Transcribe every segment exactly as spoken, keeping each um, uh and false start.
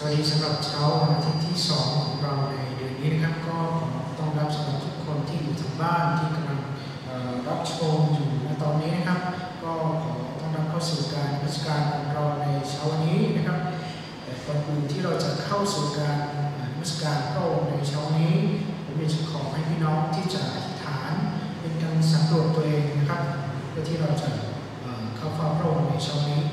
วัสดีสำหรับเช้าวันอาทิตย์ที่สองของเราในเดือนนี้นะครับก็ขอต้อนรับสำหรับทุกคนที่อยู่ทางบ้านที่กำลังรับชมอยู่ในตอนนี้นะครับก็ขอต้อนรับเข้าสู่การนมัสการของเราในเช้าวันนี้นะครับแต่ก่อนอื่นที่เราจะเข้าสู่การนมัสการพระองค์ในเช้านี้ผมอยากจะขอให้พี่น้องที่จะอธิษฐานเป็นการสำรวจตัวเองนะครับเพื่อที่เราจะเข้าเฝ้าพระองค์ในเช้านี้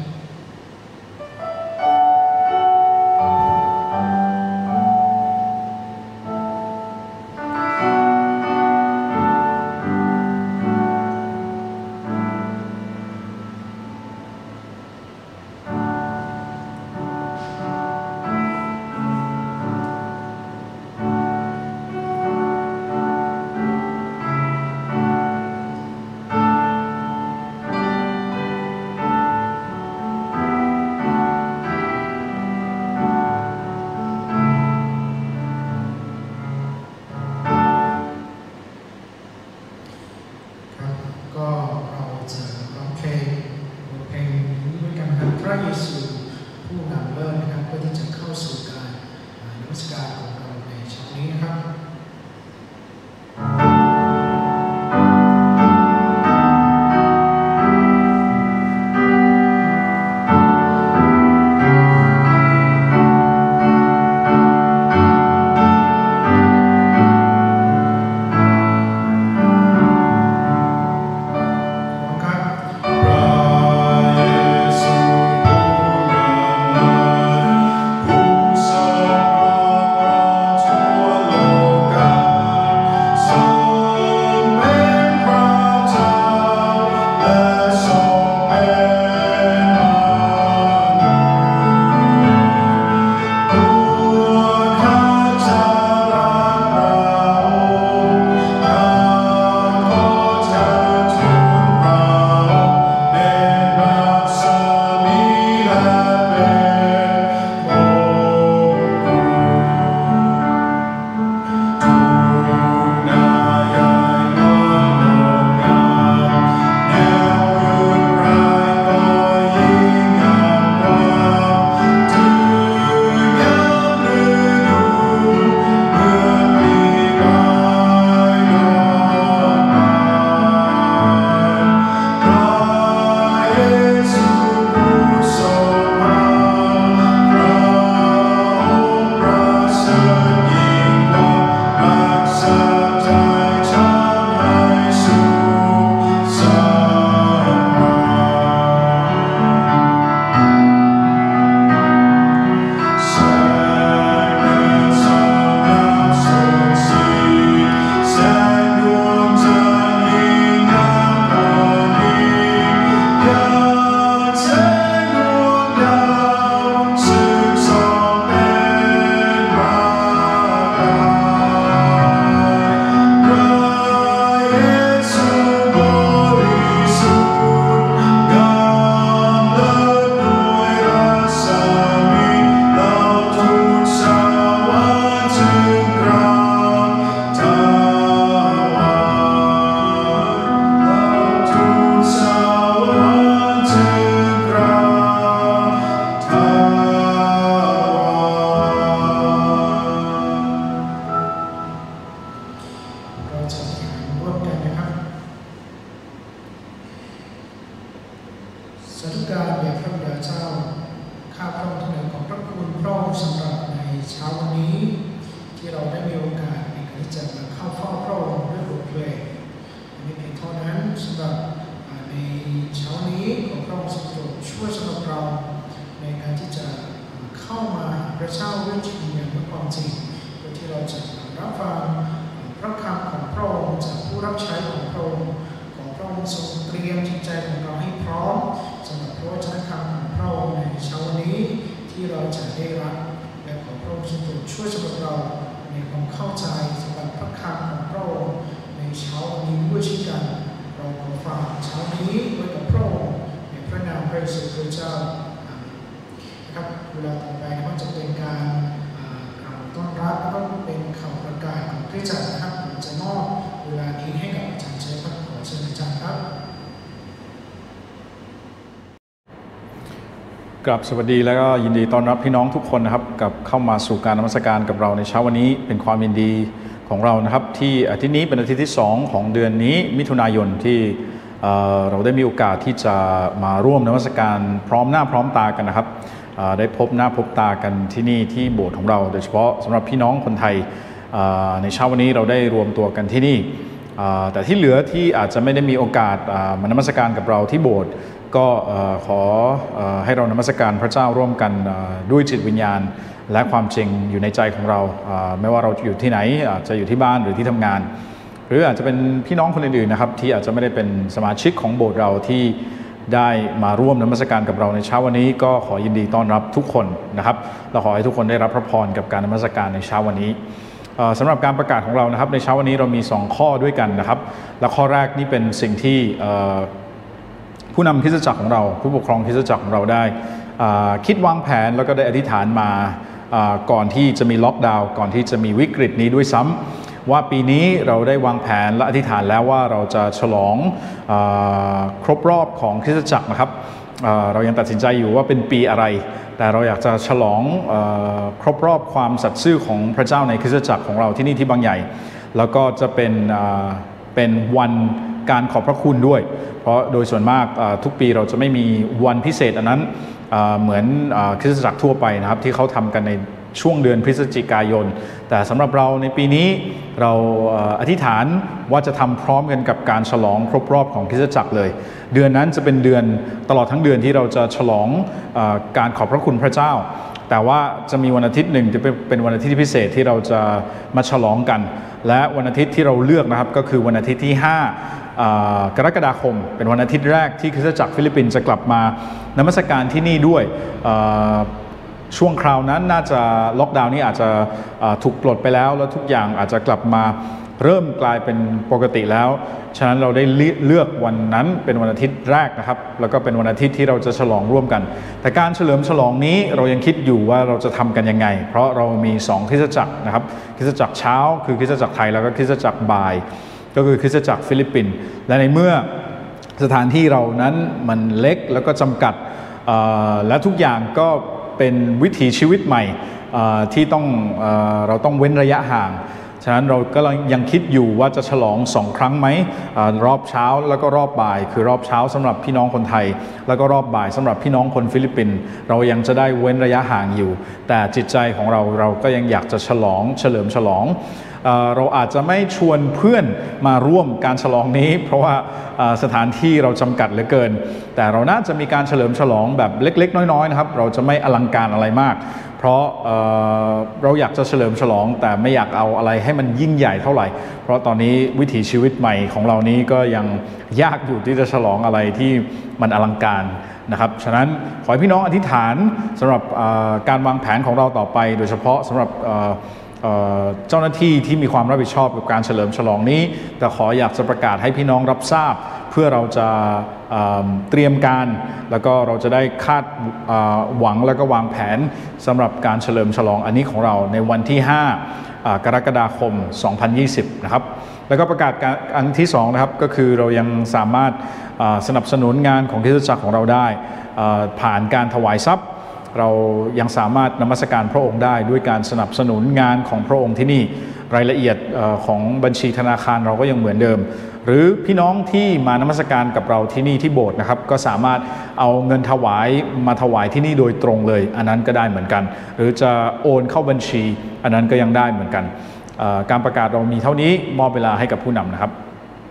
กราบสวัสดีแล้วก็ยินดีต้อนรับพี่น้องทุกคนนะครับกับเข้ามาสู่การนมัสการกับเราในเช้าวันนี้เป็นความยินดีของเรานะครับที่อาทิตย์นี้เป็นอาทิตย์ที่สองของเดือนนี้มิถุนายนที่เราได้มีโอกาสที่จะมาร่วมนมัสการพร้อมหน้าพร้อมตากันนะครับได้พบหน้าพบตากันที่นี่ที่โบสถ์ของเราโดยเฉพาะสำหรับพี่น้องคนไทยในเช้าวันนี้เราได้รวมตัวกันที่นี่แต่ที่เหลือที่อาจจะไม่ได้มีโอกาสมานมัสการกับเราที่โบสถ์ก็ขอให้เรานมัสการพระเจ้าร่วมกันด้วยจิตวิญญาณและความจริงอยู่ในใจของเราไม่ว่าเราอยู่ที่ไหนอาจจะอยู่ที่บ้านหรือที่ทำงานหรืออาจจะเป็นพี่น้องคนอื่นๆนะครับที่อาจจะไม่ได้เป็นสมาชิกของโบสถ์เราที่ได้มาร่วมนมัสการกับเราในเช้าวันนี้ก็ขอยินดีต้อนรับทุกคนนะครับเราขอให้ทุกคนได้รับพระพรกับการนมัสการในเช้าวันนี้สำหรับการประกาศของเรานะครับในเช้าวันนี้เรามีสองข้อด้วยกันนะครับและข้อแรกนี่เป็นสิ่งที่ผู้นำคริสตจักรของเราผู้ปกครองคริสตจักรของเราได้คิดวางแผนแล้วก็ได้อธิษฐานมาก่อนที่จะมีล็อกดาวน์ก่อนที่จะมีวิกฤตนี้ด้วยซ้ำว่าปีนี้เราได้วางแผนและอธิษฐานแล้วว่าเราจะฉลองครบรอบของคริสตจักรนะครับเรายังตัดสินใจอยู่ว่าเป็นปีอะไรแต่เราอยากจะฉลองครบรอบความสัตย์ซื่อของพระเจ้าในคริสตจักรของเราที่นี่ที่บางใหญ่แล้วก็จะเป็นเป็นวันการขอบพระคุณด้วยเพราะโดยส่วนมากทุกปีเราจะไม่มีวันพิเศษอันนั้นเหมือนคริสตจักรทั่วไปนะครับที่เขาทำกันในช่วงเดือนพฤศจิกายนแต่สำหรับเราในปีนี้เราอธิษฐานว่าจะทำพร้อมกันกับการฉลองครบรอบของคริสตจักรเลยเดือนนั้นจะเป็นเดือนตลอดทั้งเดือนที่เราจะฉลองการขอบพระคุณพระเจ้าแต่ว่าจะมีวันอาทิตย์หนึ่งจะเป็นวันอาทิตย์พิเศษที่เราจะมาฉลองกันและวันอาทิตย์ที่เราเลือกนะครับก็คือวันอาทิตย์ที่ห้ากรกฎาคมเป็นวันอาทิตย์แรกที่คริสตจักรฟิลิปปินส์จะกลับมานมัสการที่นี่ด้วยช่วงคราวนั้นน่าจะล็อกดาวน์นี้อาจจะถูกปลดไปแล้วแล้วทุกอย่างอาจจะกลับมาเริ่มกลายเป็นปกติแล้วฉะนั้นเราได้เลือกวันนั้นเป็นวันอาทิตย์แรกนะครับแล้วก็เป็นวันอาทิตย์ที่เราจะฉลองร่วมกันแต่การเฉลิมฉลองนี้เรายังคิดอยู่ว่าเราจะทำกันยังไงเพราะเรามีสองคริสตจักรนะครับคริสตจักรเช้าคือคริสตจักรไทยแล้วก็คริสตจักรบ่ายก็คือคริสตจักรฟิลิปปินส์และในเมื่อสถานที่เรานั้นมันเล็กแล้วก็จำกัดและทุกอย่างก็เป็นวิถีชีวิตใหม่ที่ต้องเราต้องเว้นระยะห่างฉะนั้นเราก็ยังคิดอยู่ว่าจะฉลองสองครั้งไหมรอบเช้าแล้วก็รอบบ่ายคือรอบเช้าสำหรับพี่น้องคนไทยแล้วก็รอบบ่ายสำหรับพี่น้องคนฟิลิปปินส์เรายังจะได้เว้นระยะห่างอยู่แต่จิตใจของเราเราก็ยังอยากจะฉลองเฉลิมฉลองเราอาจจะไม่ชวนเพื่อนมาร่วมการฉลองนี้เพราะว่าสถานที่เราจำกัดเหลือเกินแต่เราน่าจะมีการเฉลิมฉลองแบบเล็กๆน้อยๆนะครับเราจะไม่อลังการอะไรมากเพราะ เ, เราอยากจะเฉลิมฉลองแต่ไม่อยากเอาอะไรให้มันยิ่งใหญ่เท่าไหร่เพราะตอนนี้วิถีชีวิตใหม่ของเรานี้ก็ยังยากอยู่ที่จะฉลองอะไรที่มันอลังการนะครับฉะนั้นขอให้พี่น้องอธิษฐานสำหรับการวางแผนของเราต่อไปโดยเฉพาะสำหรับเจ้าหน้าที่ที่มีความรับผิดชอบกับการเฉลิมฉลองนี้แต่ขออยากจะประกาศให้พี่น้องรับทราบเพื่อเราจะเตรียมการแล้วก็เราจะได้คาดหวังแล้วก็วางแผนสำหรับการเฉลิมฉลองอันนี้ของเราในวันที่ห้ากรกฎาคมสองพันยี่สิบนะครับแล้วก็ประกาศการอันที่สองนะครับก็คือเรายังสามารถสนับสนุนงานของคริสตจักรของเราได้ผ่านการถวายทรัพย์เรายังสามารถนมัสการพระองค์ได้ด้วยการสนับสนุนงานของพระองค์ที่นี่รายละเอียดของบัญชีธนาคารเราก็ยังเหมือนเดิมหรือพี่น้องที่มานมัสการกับเราที่นี่ที่โบสถ์นะครับก็สามารถเอาเงินถวายมาถวายที่นี่โดยตรงเลยอันนั้นก็ได้เหมือนกันหรือจะโอนเข้าบัญชีอันนั้นก็ยังได้เหมือนกันการประกาศเรามีเท่านี้มอบเวลาให้กับผู้นำนะครับ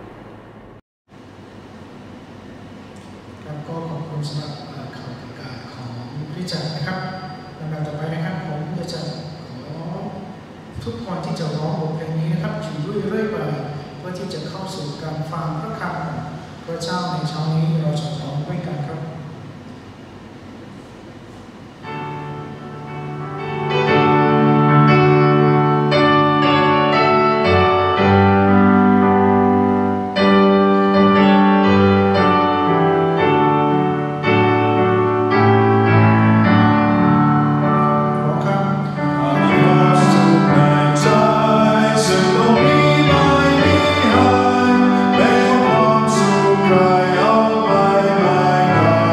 ก็ขอบคุณสำหรับคำประกาศของพี่จักรนะครับลำดับต่อไปนะครับผมจะขอทุกคนที่จะร้องบทเพลงนี้นะครับอยู่ด้วยเรื่อยไปเพื่อที่จะเข้าสู่การฟังพระคำของพระเจ้าในเช้านี้เราจะร้องด้วยกันครับ Cry out by my God.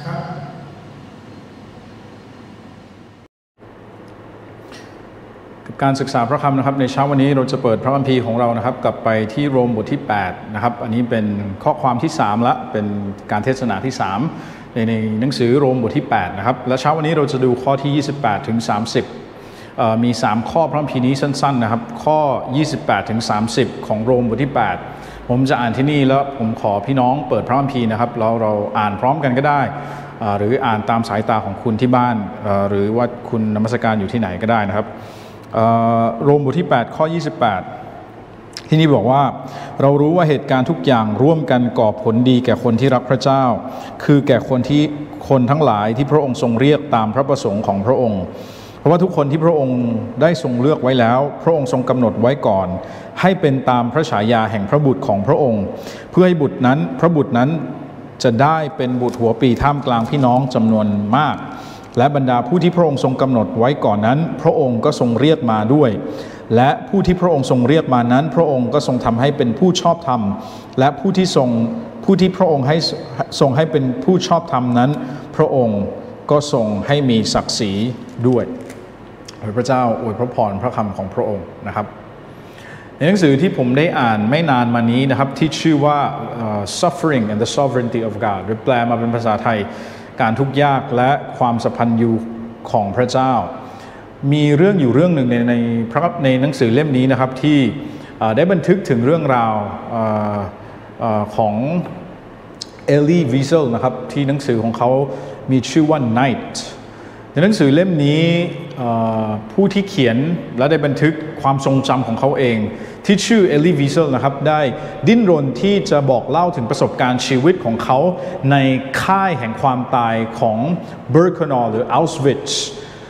ครับกับการศึกษาพระคำนะครับในเช้าวันนี้เราจะเปิดพระคัมภีร์ของเรานะครับกลับไปที่โรมบทที่แปดนะครับอันนี้เป็นข้อความที่สามละเป็นการเทศนาที่สามในในหนังสือโรมบทที่แปดนะครับและเช้าวันนี้เราจะดูข้อที่ยี่สิบแปดถึงสามสิบมีสามข้อพระคัมภีร์นี้สั้นๆนะครับข้อยี่สิบแปดถึงสามสิบของโรมบทที่แปดผมจะอ่านที่นี่แล้วผมขอพี่น้องเปิดพระคัมภีร์นะครับเราเราอ่านพร้อมกันก็ได้หรืออ่านตามสายตาของคุณที่บ้านหรือว่าคุณนมัสการอยู่ที่ไหนก็ได้นะครับโรมบทที่แปดข้อยี่สิบแปดที่นี่บอกว่าเรารู้ว่าเหตุการณ์ทุกอย่างร่วมกันก่อผลดีแก่คนที่รักพระเจ้าคือแก่คนที่คนทั้งหลายที่พระองค์ทรงเรียกตามพระประสงค์ของพระองค์เพราะว่าทุกคนที่พระองค์ได้ทรงเลือกไว้แล้วพระองค์ทรงกำหนดไว้ก่อนให้เป็นตามพระฉายาแห่งพระบุตรของพระองค์เพื่อให้บุตรนั้นพระบุตรนั้นจะได้เป็นบุตรหัวปีท่ามกลางพี่น้องจำนวนมากและบรรดาผู้ที่พระองค์ทรงกำหนดไว้ก่อนนั้นพระองค์ก็ทรงเรียกมาด้วยและผู้ที่พระองค์ทรงเรียกมานั้นพระองค์ก็ทรงทำให้เป็นผู้ชอบธรรมและผู้ที่ทรงผู้ที่พระองค์ให้ทรงให้เป็นผู้ชอบธรรมนั้นพระองค์ก็ทรงให้มีศักดิ์ศรีด้วยขอพระเจ้าอวยพระพรพระคำของพระองค์นะครับในหนังสือที่ผมได้อ่านไม่นานมานี้นะครับที่ชื่อว่า uh, Suffering and the Sovereignty of God หรือแปลมาเป็นภาษาไทยการทุกข์ยากและความสัมพันธ์อยู่ของพระเจ้ามีเรื่องอยู่เรื่องหนึ่งในในพระในหนังสือเล่มนี้นะครับที่ได้บันทึกถึงเรื่องราวของเอลลี่วีเซลนะครับที่หนังสือของเขามีชื่อว่า Night ในหนังสือเล่มนี้ผู้ที่เขียนและได้บันทึกความทรงจำของเขาเองที่ชื่อเอลลี่วีเซลนะครับได้ดิ้นรนที่จะบอกเล่าถึงประสบการณ์ชีวิตของเขาในค่ายแห่งความตายของเบิร์เคนอลหรืออัลสวิทซ์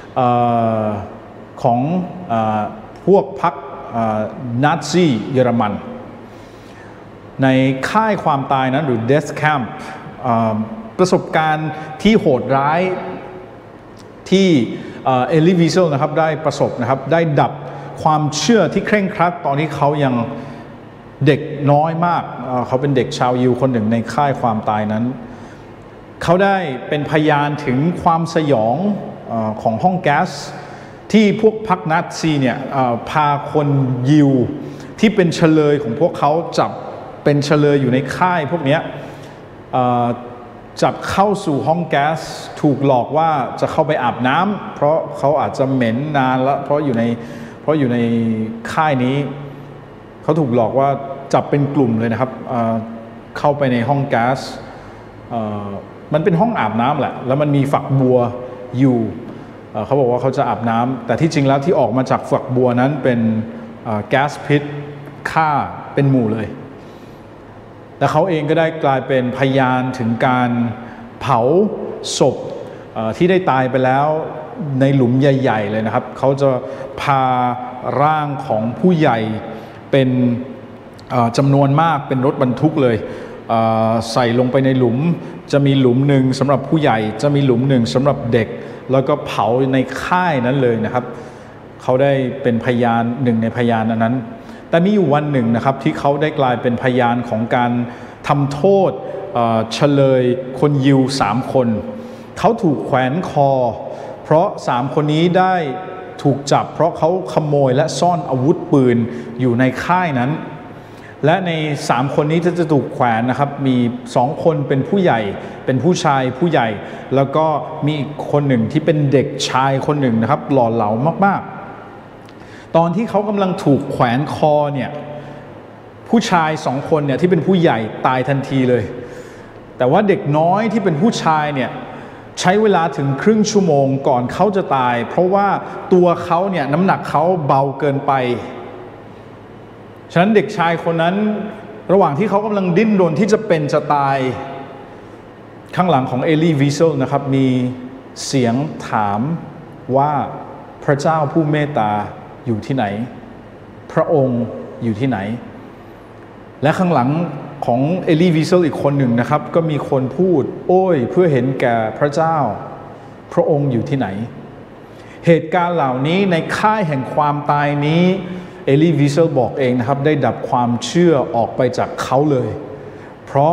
ของพวกพรรคนาซีเยอรมันในค่ายความตายนั้นหรือ Death Camp ประสบการณ์ที่โหดร้ายที่เอลลี่วีเซลนะครับได้ประสบนะครับได้ดับความเชื่อที่เคร่งครัดตอนที่เขายังเด็กน้อยมากเขาเป็นเด็กชาวยิวคนหนึ่งในค่ายความตายนั้นเขาได้เป็นพยานถึงความสยองของห้องแก๊สที่พวกพรรคนาซีเนี่ยพาคนยิวที่เป็นเฉลยของพวกเขาจับเป็นเฉลยอยู่ในค่ายพวกนี้จับเข้าสู่ห้องแก๊สถูกหลอกว่าจะเข้าไปอาบน้ำเพราะเขาอาจจะเหม็นนานแล้วเพราะอยู่ในเพราะอยู่ในค่ายนี้เขาถูกหลอกว่าจับเป็นกลุ่มเลยนะครับเข้าไปในห้องแก๊สมันเป็นห้องอาบน้ำแหละแล้วมันมีฝักบัวอยู่เขาบอกว่าเขาจะอาบน้ำแต่ที่จริงแล้วที่ออกมาจากฝักบัวนั้นเป็นแก๊สพิษฆ่าเป็นหมู่เลยและเขาเองก็ได้กลายเป็นพยานถึงการเผาศพที่ได้ตายไปแล้วในหลุมใหญ่ๆเลยนะครับเขาจะพาร่างของผู้ใหญ่เป็นจำนวนมากเป็นรถบรรทุกเลยใส่ลงไปในหลุมจะมีหลุมหนึ่งสำหรับผู้ใหญ่จะมีหลุมหนึ่งสำหรับเด็กแล้วก็เผาในค่ายนั้นเลยนะครับเขาได้เป็นพยานหนึ่งในพยานอันนั้นแต่มีอยู่วันหนึ่งนะครับที่เขาได้กลายเป็นพยานของการทำโทษเฉลยคนยิวสามคนเขาถูกแขวนคอเพราะสามคนนี้ได้ถูกจับเพราะเขาขโมยและซ่อนอาวุธปืนอยู่ในค่ายนั้นและในสามคนนี้ที่จะถูกแขวนนะครับมีสองคนเป็นผู้ใหญ่เป็นผู้ชายผู้ใหญ่แล้วก็มีอีกคนหนึ่งที่เป็นเด็กชายคนหนึ่งนะครับหล่อเหลามากๆตอนที่เขากำลังถูกแขวนคอเนี่ยผู้ชายสองคนเนี่ยที่เป็นผู้ใหญ่ตายทันทีเลยแต่ว่าเด็กน้อยที่เป็นผู้ชายเนี่ยใช้เวลาถึงครึ่งชั่วโมงก่อนเขาจะตายเพราะว่าตัวเขาเนี่ยน้ำหนักเขาเบาเกินไปฉะนั้นเด็กชายคนนั้นระหว่างที่เขากำลังดิ้นรนที่จะเป็นจะตายข้างหลังของเอลลี่วีเซลนะครับมีเสียงถามว่าพระเจ้าผู้เมตตาอยู่ที่ไหนพระองค์อยู่ที่ไหนและข้างหลังของเอลลี่วีเซลอีกคนหนึ่งนะครับก็มีคนพูดโอ้ยเพื่อเห็นแก่พระเจ้าพระองค์อยู่ที่ไหนเหตุการณ์เหล่านี้ในค่ายแห่งความตายนี้เอลลี่วีเซลบอกเองนะครับได้ดับความเชื่อออกไปจากเขาเลยเพราะ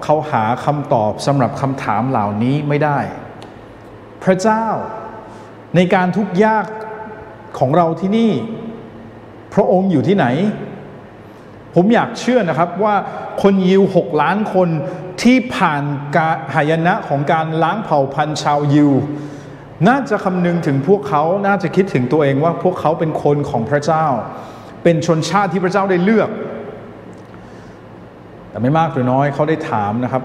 เขาหาคำตอบสำหรับคำถามเหล่านี้ไม่ได้พระเจ้าในการทุกข์ยากของเราที่นี่พระองค์อยู่ที่ไหนผมอยากเชื่อนะครับว่าคนยิวหกล้านคนที่ผ่านการหายนะของการล้างเผ่าพันธุ์ชาวยิวน่าจะคำนึงถึงพวกเขาน่าจะคิดถึงตัวเองว่าพวกเขาเป็นคนของพระเจ้าเป็นชนชาติที่พระเจ้าได้เลือกแต่ไม่มากหรือน้อยเขาได้ถามนะครับ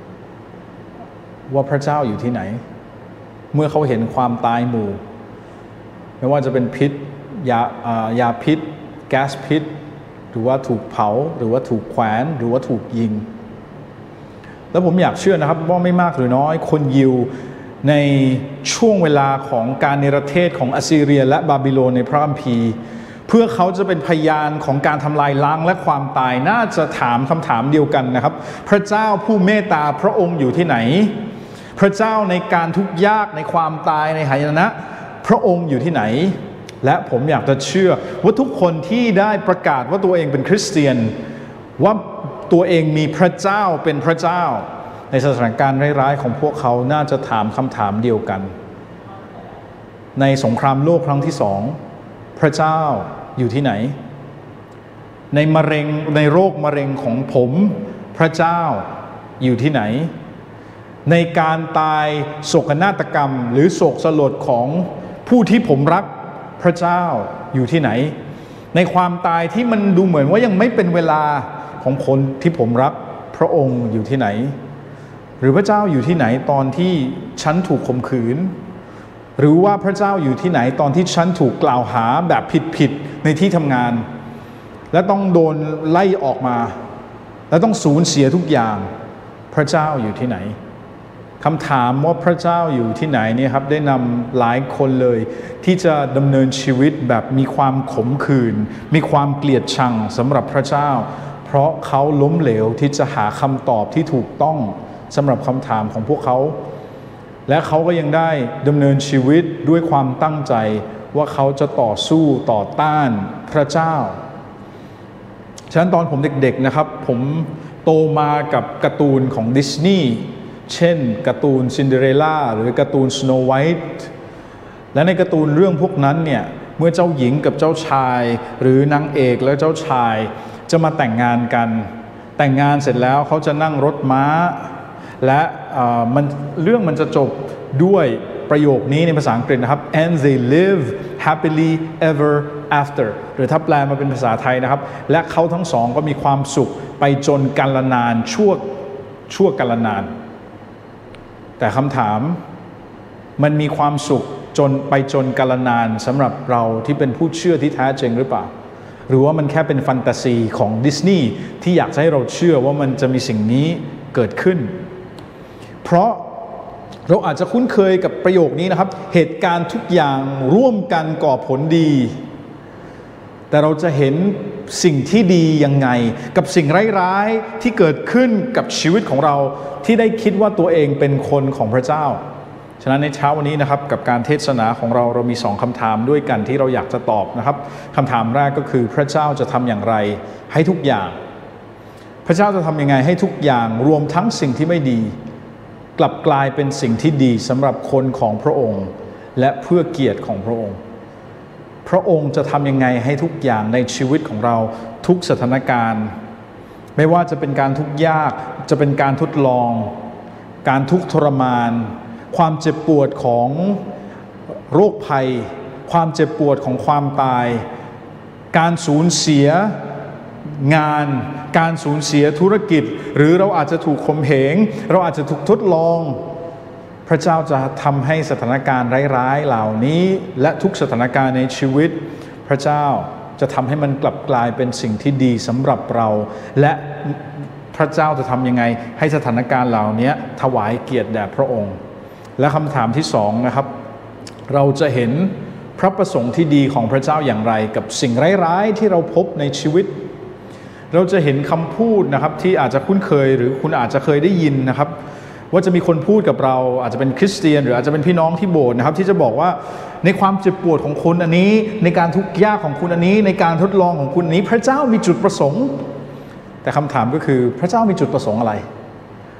ว่าพระเจ้าอยู่ที่ไหนเมื่อเขาเห็นความตายหมู่ไม่ว่าจะเป็นพิษยายาพิษแก๊สพิษหรือว่าถูกเผาหรือว่าถูกแขวนหรือว่าถูกยิงแล้วผมอยากเชื่อนะครับว่าไม่มากหรือน้อยคนยิวในช่วงเวลาของการเนรเทศของอัสซีเรียและบาบิโลนในพระคัมภีร์เพื่อเขาจะเป็นพยานของการทำลายล้างและความตายน่าจะถามคำถามเดียวกันนะครับพระเจ้าผู้เมตตาพระองค์อยู่ที่ไหนพระเจ้าในการทุกข์ยากในความตายในหายนะพระองค์อยู่ที่ไหนและผมอยากจะเชื่อว่าทุกคนที่ได้ประกาศว่าตัวเองเป็นคริสเตียนว่าตัวเองมีพระเจ้าเป็นพระเจ้าในสถานการณ์ร้ายๆของพวกเขาน่าจะถามคำถามเดียวกันในสงครามโลกครั้งที่สองพระเจ้าอยู่ที่ไหนในมะเร็งในโรคมะเร็งของผมพระเจ้าอยู่ที่ไหนในการตายโศกนาฏกรรมหรือโศกสลดของผู้ที่ผมรักพระเจ้าอยู่ที่ไหนในความตายที่มันดูเหมือนว่ายังไม่เป็นเวลาของคนที่ผมรักพระองค์อยู่ที่ไหนหรือพระเจ้าอยู่ที่ไหนตอนที่ฉันถูกข่มขืนหรือว่าพระเจ้าอยู่ที่ไหนตอนที่ฉันถูกกล่าวหาแบบผิดๆในที่ทำงานและต้องโดนไล่ออกมาและต้องสูญเสียทุกอย่างพระเจ้าอยู่ที่ไหนคำถามว่าพระเจ้าอยู่ที่ไหนเนี่ยครับได้นำหลายคนเลยที่จะดำเนินชีวิตแบบมีความขมขื่นมีความเกลียดชังสำหรับพระเจ้าเพราะเขาล้มเหลวที่จะหาคำตอบที่ถูกต้องสำหรับคำถามของพวกเขาและเขาก็ยังได้ดำเนินชีวิตด้วยความตั้งใจว่าเขาจะต่อสู้ต่อต้านพระเจ้าฉะนั้นตอนผมเด็กๆนะครับผมโตมากับการ์ตูนของดิสนีย์เช่นการ์ตูนซินเดอเรลล่าหรือการ์ตูนสโนไวท์และในการ์ตูนเรื่องพวกนั้นเนี่ยเมื่อเจ้าหญิงกับเจ้าชายหรือนางเอกและเจ้าชายจะมาแต่งงานกันแต่งงานเสร็จแล้วเขาจะนั่งรถม้าและมันเรื่องมันจะจบด้วยประโยคนี้ในภาษาอังกฤษนะครับ and they live happily ever after หรือถ้าแปลมาเป็นภาษาไทยนะครับและเขาทั้งสองก็มีความสุขไปจนกาลนานชั่วชั่วกาลนานแต่คำถามมันมีความสุขจนไปจนกาลนานสำหรับเราที่เป็นผู้เชื่อที่แท้จริงหรือเปล่าหรือว่ามันแค่เป็นแฟนตาซีของดิสนีย์ที่อยากให้เราเชื่อว่ามันจะมีสิ่งนี้เกิดขึ้นเพราะเราอาจจะคุ้นเคยกับประโยคนี้นะครับเหตุการณ์ทุกอย่างร่วมกันก่อผลดีแต่เราจะเห็นสิ่งที่ดียังไงกับสิ่งร้ายๆที่เกิดขึ้นกับชีวิตของเราที่ได้คิดว่าตัวเองเป็นคนของพระเจ้าฉะนั้นในเช้าวันนี้นะครับกับการเทศนาของเราเรามีสองคำถามด้วยกันที่เราอยากจะตอบนะครับคำถามแรกก็คือพระเจ้าจะทำอย่างไรให้ทุกอย่างพระเจ้าจะทำยังไงให้ทุกอย่างรวมทั้งสิ่งที่ไม่ดีกลับกลายเป็นสิ่งที่ดีสำหรับคนของพระองค์และเพื่อเกียรติของพระองค์พระองค์จะทำยังไงให้ทุกอย่างในชีวิตของเราทุกสถานการณ์ไม่ว่าจะเป็นการทุกข์ยากจะเป็นการทดลองการทุกข์ทรมานความเจ็บปวดของโรคภัยความเจ็บปวดของความตายการสูญเสียงานการสูญเสียธุรกิจหรือเราอาจจะถูกข่มเหงเราอาจจะถูกทดลองพระเจ้าจะทำให้สถานการณ์ร้ายๆเหล่านี้และทุกสถานการณ์ในชีวิตพระเจ้าจะทำให้มันกลับกลายเป็นสิ่งที่ดีสำหรับเราและพระเจ้าจะทำยังไงให้สถานการณ์เหล่านี้ถวายเกียรติแด่พระองค์และคำถามที่สองนะครับเราจะเห็นพระประสงค์ที่ดีของพระเจ้าอย่างไรกับสิ่งร้ายๆที่เราพบในชีวิตเราจะเห็นคำพูดนะครับที่อาจจะคุ้นเคยหรือคุณอาจจะเคยได้ยินนะครับว่าจะมีคนพูดกับเราอาจจะเป็นคริสเตียนหรืออาจจะเป็นพี่น้องที่โบสถ์นะครับที่จะบอกว่าในความเจ็บปวดของคุณอันนี้ในการทุกข์ยากของคุณอันนี้ในการทดลองของคุณนี้พระเจ้ามีจุดประสงค์แต่คำถามก็คือพระเจ้ามีจุดประสงค์อะไร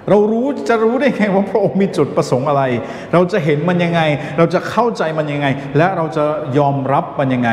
เรารู้จะรู้ได้ไงว่าพระองค์มีจุดประสงค์อะไรเราจะเห็นมันยังไงเราจะเข้าใจมันยังไงและเราจะยอมรับมันยังไง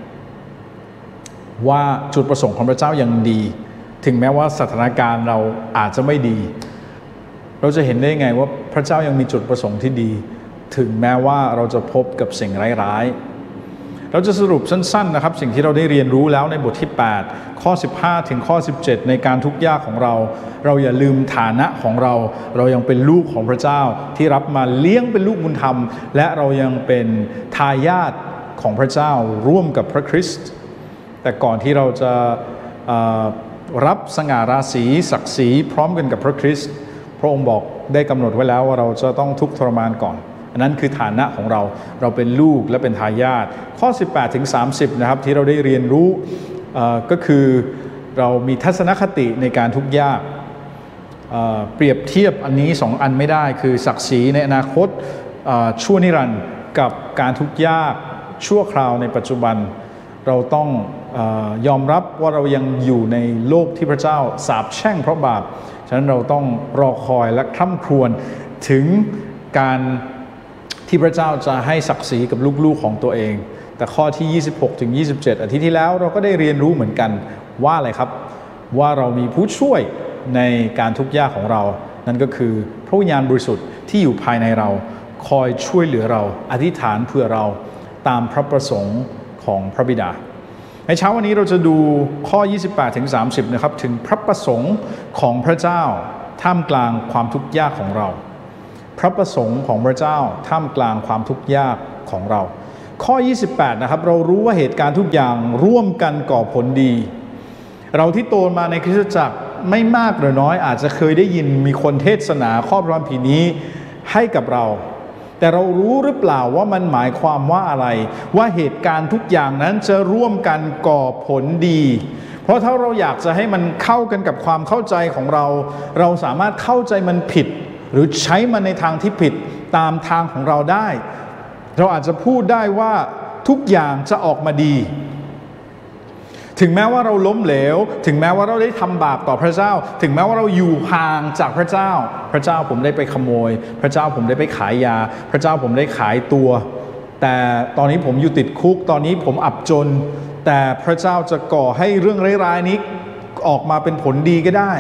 ว่าจุดประสงค์ของพระเจ้ายังดีถึงแม้ว่าสถานการณ์เราอาจจะไม่ดีเราจะเห็นได้ไงว่าพระเจ้ายังมีจุดประสงค์ที่ดีถึงแม้ว่าเราจะพบกับสิ่งร้ายๆเราจะสรุปสั้นๆนะครับสิ่งที่เราได้เรียนรู้แล้วในบทที่แปดข้อสิบห้าถึงข้อสิบเจ็ดในการทุกข์ยากของเราเราอย่าลืมฐานะของเราเรายังเป็นลูกของพระเจ้าที่รับมาเลี้ยงเป็นลูกบุญธรรมและเรายังเป็นทายาทของพระเจ้าร่วมกับพระคริสต์แต่ก่อนที่เราจะรับสง่าราศีศักดิ์ศรีพร้อมกันกับพระคริสต์พระองค์บอกได้กำหนดไว้แล้วว่าเราจะต้องทุกข์ทรมานก่อนอันนั้นคือฐานะของเราเราเป็นลูกและเป็นทายาทข้อสิบแปดถึงสามสิบนะครับที่เราได้เรียนรู้ก็คือเรามีทัศนคติในการทุกข์ยากเปรียบเทียบอันนี้สองอันไม่ได้คือศักดิ์ศรีในอนาคตชั่วนิรันดร์กับการทุกข์ยากชั่วคราวในปัจจุบันเราต้องเอ่อยอมรับว่าเรายังอยู่ในโลกที่พระเจ้าสาปแช่งเพราะบาปฉะนั้นเราต้องรอคอยและคร่ำครวญถึงการที่พระเจ้าจะให้ศักดิ์ศรีกับลูกๆของตัวเองแต่ข้อที่ยี่สิบหกถึงยี่สิบเจ็ดอาทิตย์ที่แล้วเราก็ได้เรียนรู้เหมือนกันว่าอะไรครับว่าเรามีผู้ช่วยในการทุกข์ยากของเรานั่นก็คือพระวิญญาณบริสุทธิ์ที่อยู่ภายในเราคอยช่วยเหลือเราอธิษฐานเพื่อเราตามพระประสงค์ของพระบิดาในเช้าวันนี้เราจะดูข้อยี่สิบแปดถึงสามสิบนะครับถึงพระประสงค์ของพระเจ้าท่ามกลางความทุกข์ยากของเราพระประสงค์ของพระเจ้าท่ามกลางความทุกข์ยากของเราข้อยี่สิบแปดนะครับเรารู้ว่าเหตุการณ์ทุกอย่างร่วมกันก่อผลดีเราที่โตมาในคริสตจักรไม่มากหรือน้อยอาจจะเคยได้ยินมีคนเทศนาข้อพระคัมภีร์นี้ให้กับเราแต่เรารู้หรือเปล่าว่ามันหมายความว่าอะไรว่าเหตุการณ์ทุกอย่างนั้นจะร่วมกันก่อผลดีเพราะถ้าเราอยากจะให้มันเข้ากันกับความเข้าใจของเราเราสามารถเข้าใจมันผิดหรือใช้มันในทางที่ผิดตามทางของเราได้เราอาจจะพูดได้ว่าทุกอย่างจะออกมาดีถึงแม้ว่าเราล้มเหลวถึงแม้ว่าเราได้ทำบาปต่อพระเจ้าถึงแม้ว่าเราอยู่ห่างจากพระเจ้าพระเจ้าผมได้ไปขโมยพระเจ้าผมได้ไปขายยาพระเจ้าผมได้ขายตัวแต่ตอนนี้ผมอยู่ติดคุกตอนนี้ผมอับจนแต่พระเจ้าจะก่อให้เรื่องร้ายๆนี้ออกมาเป็นผลดีก็ได้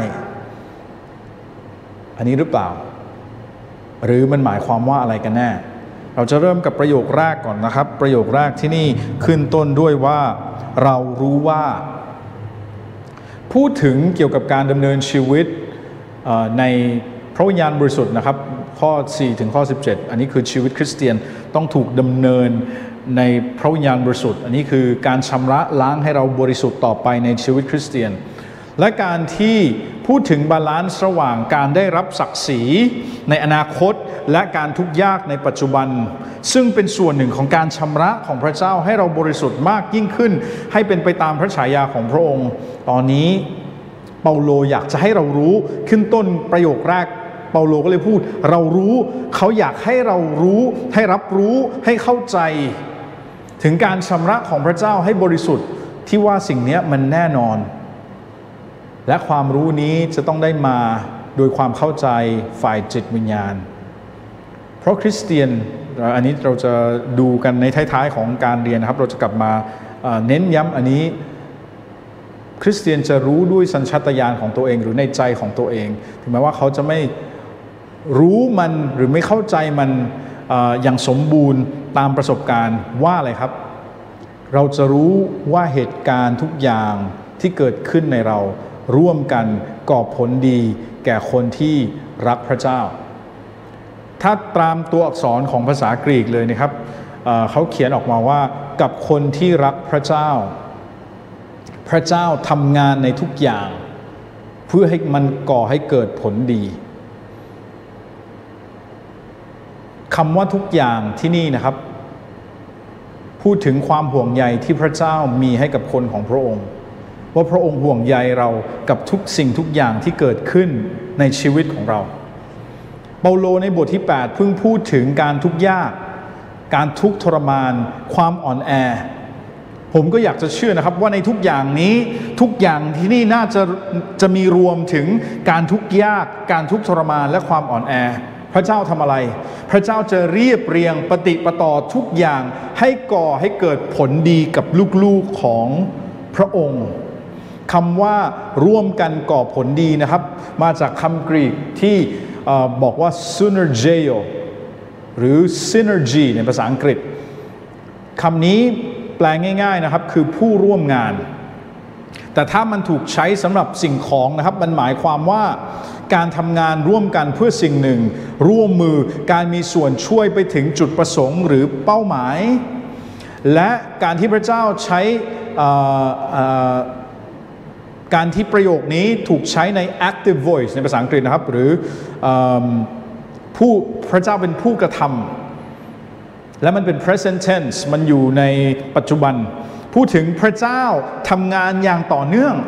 อันนี้หรือเปล่าหรือมันหมายความว่าอะไรกันแน่เราจะเริ่มกับประโยคแรกก่อนนะครับประโยคแรกที่นี่ขึ้นต้นด้วยว่าเรารู้ว่าพูดถึงเกี่ยวกับการดำเนินชีวิตในพระวิญญาณบริสุทธิ์นะครับข้อสี่ถึงข้อสิบเจ็ดอันนี้คือชีวิตคริสเตียนต้องถูกดำเนินในพระวิญญาณบริสุทธิ์อันนี้คือการชำระล้างให้เราบริสุทธิ์ต่อไปในชีวิตคริสเตียนและการที่พูดถึงบาลานซ์ระหว่างการได้รับศักดิ์ศรีในอนาคตและการทุกข์ยากในปัจจุบันซึ่งเป็นส่วนหนึ่งของการชำระของพระเจ้าให้เราบริสุทธิ์มากยิ่งขึ้นให้เป็นไปตามพระฉายาของพระองค์ตอนนี้เปาโลอยากจะให้เรารู้ขึ้นต้นประโยคแรกเปาโลก็เลยพูดเรารู้เขาอยากให้เรารู้ให้รับรู้ให้เข้าใจถึงการชำระของพระเจ้าให้บริสุทธิ์ที่ว่าสิ่งนี้มันแน่นอนและความรู้นี้จะต้องได้มาโดยความเข้าใจฝ่ายจิตวิญญาณเพราะคริสเตียนอันนี้เราจะดูกันในท้ายๆของการเรียนนะครับเราจะกลับมาเน้นย้ำอันนี้คริสเตียนจะรู้ด้วยสัญชาตญาณของตัวเองหรือในใจของตัวเองถึงแม้ว่าเขาจะไม่รู้มันหรือไม่เข้าใจมันอย่างสมบูรณ์ตามประสบการณ์ว่าอะไรครับเราจะรู้ว่าเหตุการณ์ทุกอย่างที่เกิดขึ้นในเราร่วมกันก่อผลดีแก่คนที่รักพระเจ้าถ้าตามตัวอักษรของภาษากรีกเลยนะครับ เอ่อ เขาเขียนออกมาว่ากับคนที่รักพระเจ้าพระเจ้าทำงานในทุกอย่างเพื่อให้มันก่อให้เกิดผลดีคำว่าทุกอย่างที่นี่นะครับพูดถึงความห่วงใยที่พระเจ้ามีให้กับคนของพระองค์ว่าพระองค์ห่วงใยเรากับทุกสิ่งทุกอย่างที่เกิดขึ้นในชีวิตของเราเปาโลในบทที่แปดเพิ่งพูดถึงการทุกข์ยากการทุกข์ทรมานความอ่อนแอผมก็อยากจะเชื่อนะครับว่าในทุกอย่างนี้ทุกอย่างที่นี่น่าจะจะมีรวมถึงการทุกข์ยากการทุกข์ทรมานและความอ่อนแอพระเจ้าทำอะไรพระเจ้าจะเรียบเรียงปฏิปต่อทุกอย่างให้ก่อให้เกิดผลดีกับลูกๆของพระองค์คำว่าร่วมกันก่อผลดีนะครับมาจากคำกรีกที่บอกว่า synergeo หรือ synergy ในภาษาอังกฤษคำนี้แปลง่ายๆนะครับคือผู้ร่วมงานแต่ถ้ามันถูกใช้สำหรับสิ่งของนะครับมันหมายความว่าการทำงานร่วมกันเพื่อสิ่งหนึ่งร่วมมือการมีส่วนช่วยไปถึงจุดประสงค์หรือเป้าหมายและการที่พระเจ้าใช้การที่ประโยคนี้ถูกใช้ใน active voice ในภาษาอังกฤษนะครับหรือผู้พระเจ้าเป็นผู้กระทำและมันเป็น present tense มันอยู่ในปัจจุบันพูดถึงพระเจ้าทำงานอย่างต่อเนื่อง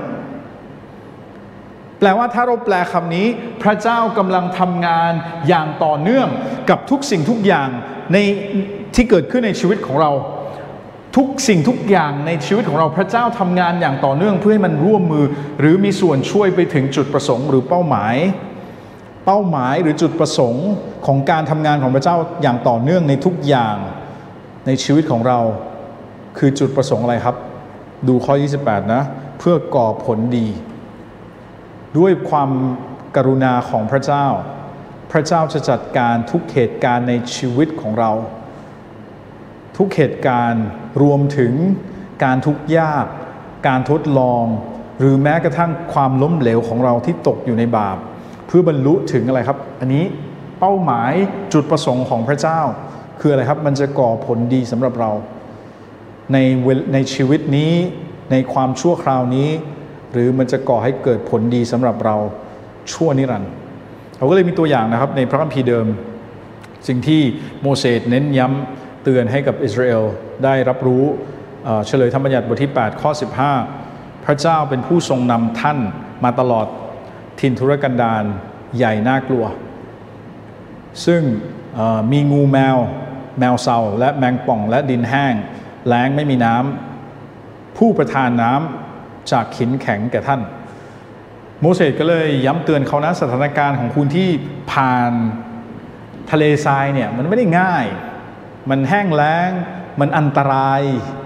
แปลว่าถ้าเราแปลคำนี้พระเจ้ากำลังทำงานอย่างต่อเนื่องกับทุกสิ่งทุกอย่างในที่เกิดขึ้นในชีวิตของเราทุกสิ่งทุกอย่างในชีวิตของเราพระเจ้าทำงานอย่างต่อเนื่องเพื่อให้มันร่วมมือหรือมีส่วนช่วยไปถึงจุดประสงค์หรือเป้าหมายเป้าหมายหรือจุดประสงค์ของการทำงานของพระเจ้าอย่างต่อเนื่องในทุกอย่างในชีวิตของเราคือจุดประสงค์อะไรครับดูข้อยี่สิบแปดนะเพื่อก่อผลดีด้วยความกรุณาของพระเจ้าพระเจ้าจะจัดการทุกเหตุการณ์ในชีวิตของเราทุกเหตุการณ์รวมถึงการทุกข์ยากการทดลองหรือแม้กระทั่งความล้มเหลวของเราที่ตกอยู่ในบาปเพื่อบรรลุถึงอะไรครับอันนี้เป้าหมายจุดประสงค์ของพระเจ้าคืออะไรครับมันจะก่อผลดีสำหรับเราในในชีวิตนี้ในความชั่วคราวนี้หรือมันจะก่อให้เกิดผลดีสำหรับเราชั่วนิรันดร์เราก็เลยมีตัวอย่างนะครับในพระคัมภีร์เดิมสิ่งที่โมเสสเน้นย้ำเตือนให้กับอิสราเอลได้รับรู้เฉลยธรรมบัญญัติบทที่แปดข้อสิบห้าพระเจ้าเป็นผู้ทรงนำท่านมาตลอดถิ่นทุรกันดารใหญ่น่ากลัวซึ่งมีงูแมวแมวเซาและแมงป่องและดินแห้งแล้งไม่มีน้ำผู้ประทานน้ำจากหินแข็งแก่ท่านโมเสสก็เลยย้ำเตือนเขานะสถานการณ์ของคุณที่ผ่านทะเลทรายเนี่ยมันไม่ได้ง่ายมันแห้งแล้งมันอันตราย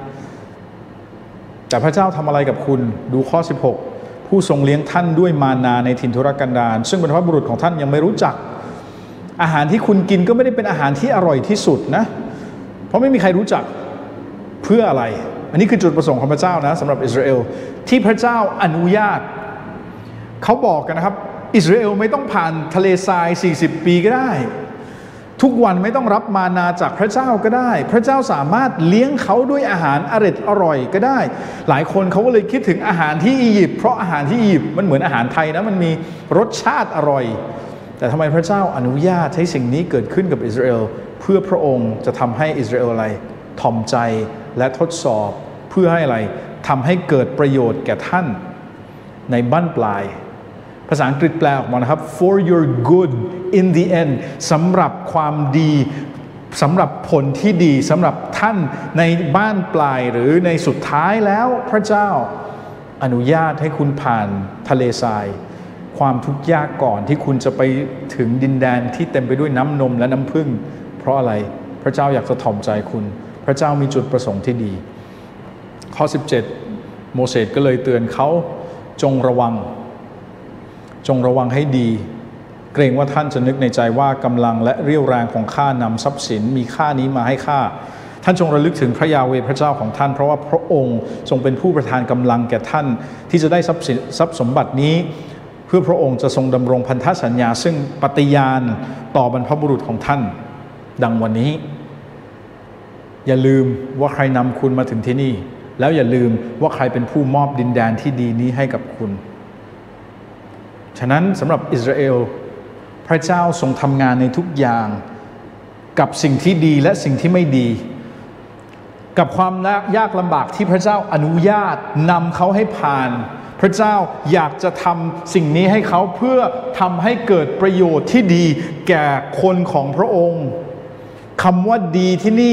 แต่พระเจ้าทำอะไรกับคุณดูข้อสิบหกผู้ทรงเลี้ยงท่านด้วยมานาในถิ่นทุรกันดารซึ่งบรรพบุรุษของท่านยังไม่รู้จักอาหารที่คุณกินก็ไม่ได้เป็นอาหารที่อร่อยที่สุดนะเพราะไม่มีใครรู้จักเพื่ออะไรอันนี้คือจุดประสงค์ของพระเจ้านะสำหรับอิสราเอลที่พระเจ้าอนุญาตเขาบอกกันนะครับอิสราเอลไม่ต้องผ่านทะเลทรายสี่สิบปีก็ได้ทุกวันไม่ต้องรับมานาจากพระเจ้าก็ได้พระเจ้าสามารถเลี้ยงเขาด้วยอาหารอร่อยอร่อยก็ได้หลายคนเขาก็เลยคิดถึงอาหารที่อียิปต์เพราะอาหารที่อียิปต์มันเหมือนอาหารไทยนะมันมีรสชาติอร่อยแต่ทำไมพระเจ้าอนุญาตให้สิ่งนี้เกิดขึ้นกับอิสราเอลเพื่อพระองค์จะทำให้อิสราเอลอะไรถ่อมใจและทดสอบเพื่อให้อะไรทำให้เกิดประโยชน์แก่ท่านในบั้นปลายภาษาอังกฤษแปลออกมานะครับ for your good in the end สำหรับความดีสำหรับผลที่ดีสำหรับท่านในบ้านปลายหรือในสุดท้ายแล้วพระเจ้าอนุญาตให้คุณผ่านทะเลทรายความทุกข์ยากก่อนที่คุณจะไปถึงดินแดนที่เต็มไปด้วยน้ำนมและน้ำผึ้งเพราะอะไรพระเจ้าอยากจะถ่อมใจคุณพระเจ้ามีจุดประสงค์ที่ดีข้อสิบเจ็ดโมเสสก็เลยเตือนเขาจงระวังจงระวังให้ดีเกรงว่าท่านจะนึกในใจว่ากำลังและเรี่ยวแรงของข้านำทรัพย์สินมีค่านี้มาให้ข้าท่านจงระลึกถึงพระยาเวห์พระเจ้าของท่านเพราะว่าพระองค์ทรงเป็นผู้ประทานกำลังแก่ท่านที่จะได้ทรัพย์สินทรัพย์สมบัตินี้เพื่อพระองค์จะทรงดำรงพันธสัญญาซึ่งปฏิญาณต่อบรรพบุรุษของท่านดังวันนี้อย่าลืมว่าใครนำคุณมาถึงที่นี่แล้วอย่าลืมว่าใครเป็นผู้มอบดินแดนที่ดีนี้ให้กับคุณฉะนั้นสำหรับอิสราเอลพระเจ้าทรงทำงานในทุกอย่างกับสิ่งที่ดีและสิ่งที่ไม่ดีกับความยากลำบากที่พระเจ้าอนุญาตนำเขาให้ผ่านพระเจ้าอยากจะทำสิ่งนี้ให้เขาเพื่อทำให้เกิดประโยชน์ที่ดีแก่คนของพระองค์คำว่าดีที่นี่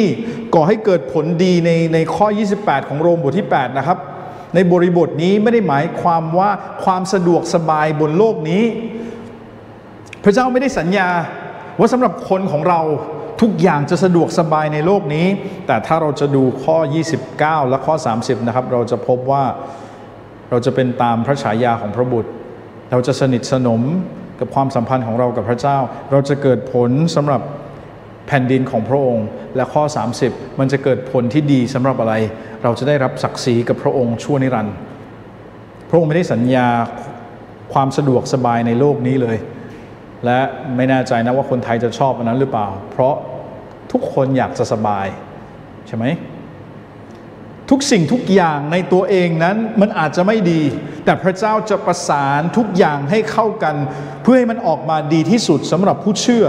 ก่อให้เกิดผลดีในในข้อยี่สิบแปดของโรมบทที่แปดนะครับในบริบทนี้ไม่ได้หมายความว่าความสะดวกสบายบนโลกนี้พระเจ้าไม่ได้สัญญาว่าสำหรับคนของเราทุกอย่างจะสะดวกสบายในโลกนี้แต่ถ้าเราจะดูข้อยี่สิบเก้าและข้อสามสิบนะครับเราจะพบว่าเราจะเป็นตามพระฉายาของพระบุตรเราจะสนิทสนมกับความสัมพันธ์ของเรากับพระเจ้าเราจะเกิดผลสำหรับแผ่นดินของพระองค์และข้อสามสิบมันจะเกิดผลที่ดีสำหรับอะไรเราจะได้รับศักดิ์ศรีกับพระองค์ชั่วนิรันดร์พระองค์ไม่ได้สัญญาความสะดวกสบายในโลกนี้เลยและไม่แน่ใจนะว่าคนไทยจะชอบอันนั้นหรือเปล่าเพราะทุกคนอยากจะสบายใช่ไหมทุกสิ่งทุกอย่างในตัวเองนั้นมันอาจจะไม่ดีแต่พระเจ้าจะประสานทุกอย่างให้เข้ากันเพื่อให้มันออกมาดีที่สุดสำหรับผู้เชื่อ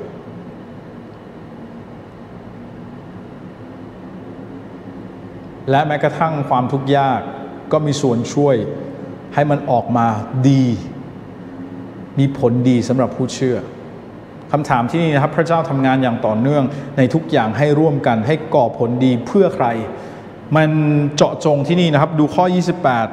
และแม้กระทั่งความทุกข์ยากก็มีส่วนช่วยให้มันออกมาดีมีผลดีสำหรับผู้เชื่อคำถามที่นี่นะครับพระเจ้าทำงานอย่างต่อเนื่องในทุกอย่างให้ร่วมกันให้ก่อผลดีเพื่อใครมันเจาะจงที่นี่นะครับดูข้อยี่สิบแปด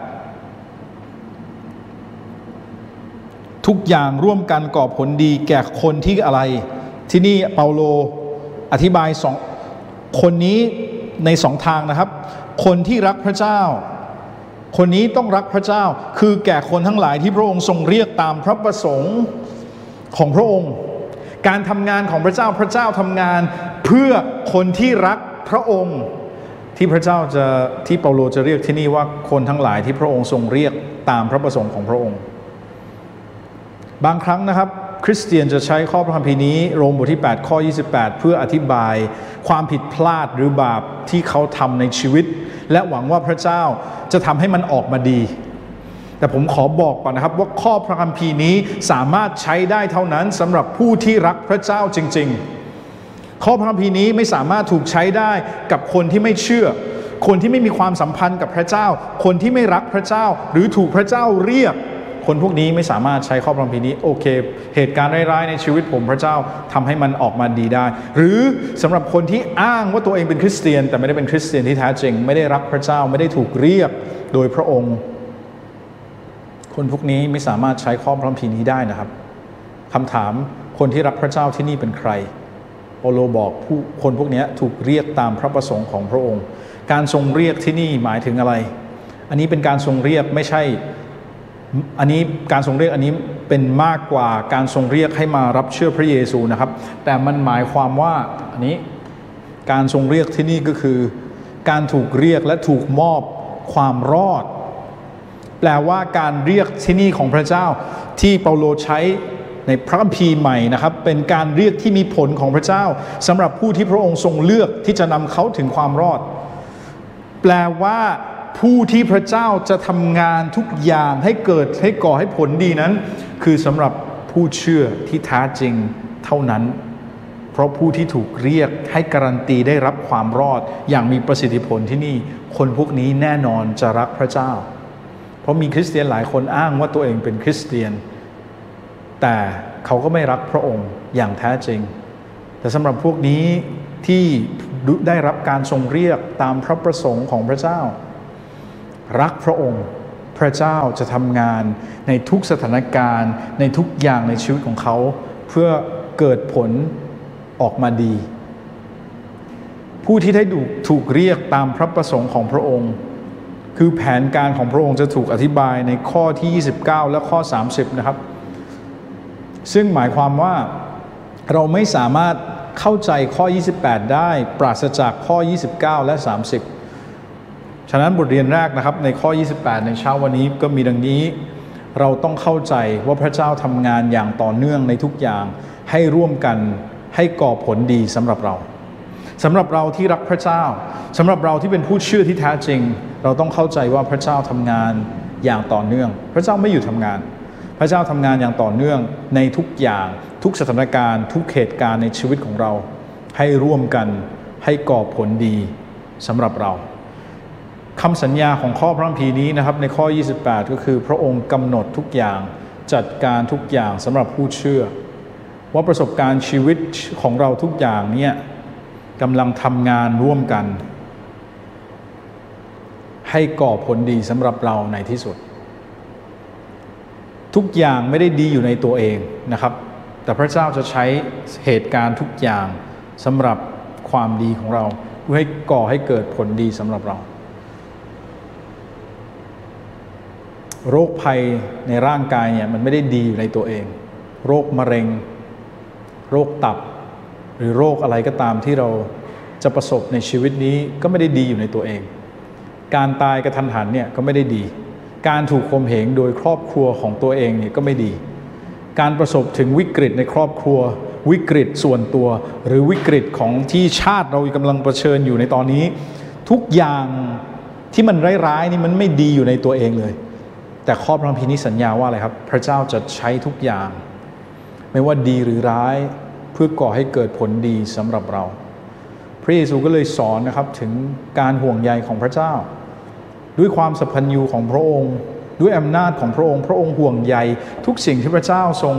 ทุกอย่างร่วมกันก่อผลดีแก่คนที่อะไรที่นี่เปาโลอธิบายสองคนนี้ในสองทางนะครับคนที่รักพระเจ้าคนนี้ต้องรักพระเจ้าคือแก่คนทั้งหลายที่พระองค์ทรงเรียกตามพระประสงค์ของพระองค์การทำงานของพระเจ้าพระเจ้าทำงานเพื่อคนที่รักพระองค์ที่พระเจ้าจะที่เปาโลจะเรียกที่นี่ว่าคนทั้งหลายที่พระองค์ทรงเรียกตามพระประสงค์ของพระองค์บางครั้งนะครับคริสเตียนจะใช้ข้อพระคัมภีร์นี้โรมบทที่แปดข้อยี่สิบแปดเพื่ออธิบายความผิดพลาดหรือบาปที่เขาทำในชีวิตและหวังว่าพระเจ้าจะทำให้มันออกมาดีแต่ผมขอบอกก่อนนะครับว่าข้อพระคัมภีร์นี้สามารถใช้ได้เท่านั้นสำหรับผู้ที่รักพระเจ้าจริงๆข้อพระคัมภีร์นี้ไม่สามารถถูกใช้ได้กับคนที่ไม่เชื่อคนที่ไม่มีความสัมพันธ์กับพระเจ้าคนที่ไม่รักพระเจ้าหรือถูกพระเจ้าเรียกคนพวกนี้ไม่สามารถใช้ข้อพระคัมภีร์นี้โอเคเหตุการณ์ร้ายๆในชีวิตผมพระเจ้าทำให้มันออกมาดีได้หรือสำหรับคนที่อ้างว่าตัวเองเป็นคริสเตียนแต่ไม่ได้เป็นคริสเตียนที่แท้จริงไม่ได้รักพระเจ้าไม่ได้ถูกเรียกโดยพระองค์คนพวกนี้ไม่สามารถใช้ข้อพระคัมภีร์นี้ได้นะครับคำถามคนที่รักพระเจ้าที่นี่เป็นใครเปาโลบอกผู้คนพวกนี้ถูกเรียกตามพระประสงค์ของพระองค์การทรงเรียกที่นี่หมายถึงอะไรอันนี้เป็นการทรงเรียกไม่ใช่อันนี้การทรงเรียกอันนี้เป็นมากกว่าการทรงเรียกให้มารับเชื่อพระเยซูนะครับแต่มันหมายความว่าอันนี้การทรงเรียกที่นี่ก็คือการถูกเรียกและถูกมอบความรอดแปลว่าการเรียกที่นี่ของพระเจ้าที่เปาโลใช้ในพระคัมภีร์ใหม่นะครับเป็นการเรียกที่มีผลของพระเจ้าสำหรับผู้ที่พระองค์ทรงเลือกที่จะนำเขาถึงความรอดแปลว่าผู้ที่พระเจ้าจะทำงานทุกอย่างให้เกิดให้ก่อให้ผลดีนั้นคือสำหรับผู้เชื่อที่แท้จริงเท่านั้นเพราะผู้ที่ถูกเรียกให้การันตีได้รับความรอดอย่างมีประสิทธิผลที่นี่คนพวกนี้แน่นอนจะรักพระเจ้าเพราะมีคริสเตียนหลายคนอ้างว่าตัวเองเป็นคริสเตียนแต่เขาก็ไม่รักพระองค์อย่างแท้จริงแต่สำหรับพวกนี้ที่ได้รับการทรงเรียกตามพระประสงค์ของพระเจ้ารักพระองค์พระเจ้าจะทำงานในทุกสถานการณ์ในทุกอย่างในชีวิตของเขาเพื่อเกิดผลออกมาดีผู้ที่ได้ถูกเรียกตามพระประสงค์ของพระองค์คือแผนการของพระองค์จะถูกอธิบายในข้อที่ยี่สิบเก้าและข้อสามสิบนะครับซึ่งหมายความว่าเราไม่สามารถเข้าใจข้อยี่สิบแปดได้ปราศจากข้อยี่สิบเก้าและสามสิบฉะนั้นบทเรียนแรกนะครับในข้อยี่สิบแปดในเช้าวันนี้ก็มีดังนี้เราต้องเข้าใจว่าพระเจ้าทำงานอย่างต่อเนื่องในทุกอย่างให้ร่วมกันให้ก่อผลดีสำหรับเราสำหรับเราที่รักพระเจ้าสำหรับเราที่เป็นผู้เชื่อที่แท้จริงเราต้องเข้าใจว่าพระเจ้าทำงานอย่างต่อเนื่องพระเจ้าไม่หยุดทำงานพระเจ้าทำงานอย่างต่อเนื่องในทุกอย่างทุกสถานการณ์ทุกเหตุการณ์ในชีวิตของเราให้ร่วมกันให้ก่อผลดีสำหรับเราคำสัญญาของข้อพระคัมภีร์นี้นะครับในข้อยี่สิบแปดก็คือพระองค์กำหนดทุกอย่างจัดการทุกอย่างสำหรับผู้เชื่อว่าประสบการณ์ชีวิตของเราทุกอย่างเนี่ยกำลังทำงานร่วมกันให้ก่อผลดีสำหรับเราในที่สุดทุกอย่างไม่ได้ดีอยู่ในตัวเองนะครับแต่พระเจ้าจะใช้เหตุการณ์ทุกอย่างสำหรับความดีของเราเพื่อให้ก่อให้เกิดผลดีสำหรับเราโรคภัยในร่างกายเนี่ยมันไม่ได้ดีอยู่ในตัวเองโรคมะเร็งโรคตับหรือโรคอะไรก็ตามที่เราจะประสบในชีวิตนี้ก็ไม่ได้ดีอยู่ในตัวเองการตายกระทันหันเนี่ยก็ไม่ได้ดีการถูกข่มเหงโดยครอบครัวของตัวเองเนี่ยก็ไม่ดีการประสบถึงวิกฤตในครอบครัววิกฤตส่วนตัวหรือวิกฤตของที่ชาติเรากำลังเผชิญอยู่ในตอนนี้ทุกอย่างที่มันร้ายๆนี่มันไม่ดีอยู่ในตัวเองเลยแต่ข้อพระคัมภีร์นี้สัญญาว่าอะไรครับพระเจ้าจะใช้ทุกอย่างไม่ว่าดีหรือร้ายเพื่อก่อให้เกิดผลดีสำหรับเราพระเยซูก็เลยสอนนะครับถึงการห่วงใยของพระเจ้าด้วยความสัพพัญญูของพระองค์ด้วยอำนาจของพระองค์พระองค์ห่วงใยทุกสิ่งที่พระเจ้าทรง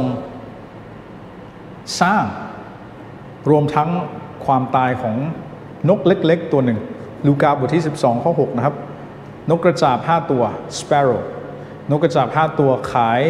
สร้างรวมทั้งความตายของนกเล็กๆตัวหนึ่งลูกาบทที่สิบสองข้อหกนะครับนกกระจาบห้าตัว sparrow นกกระจาบห้าตัวขาย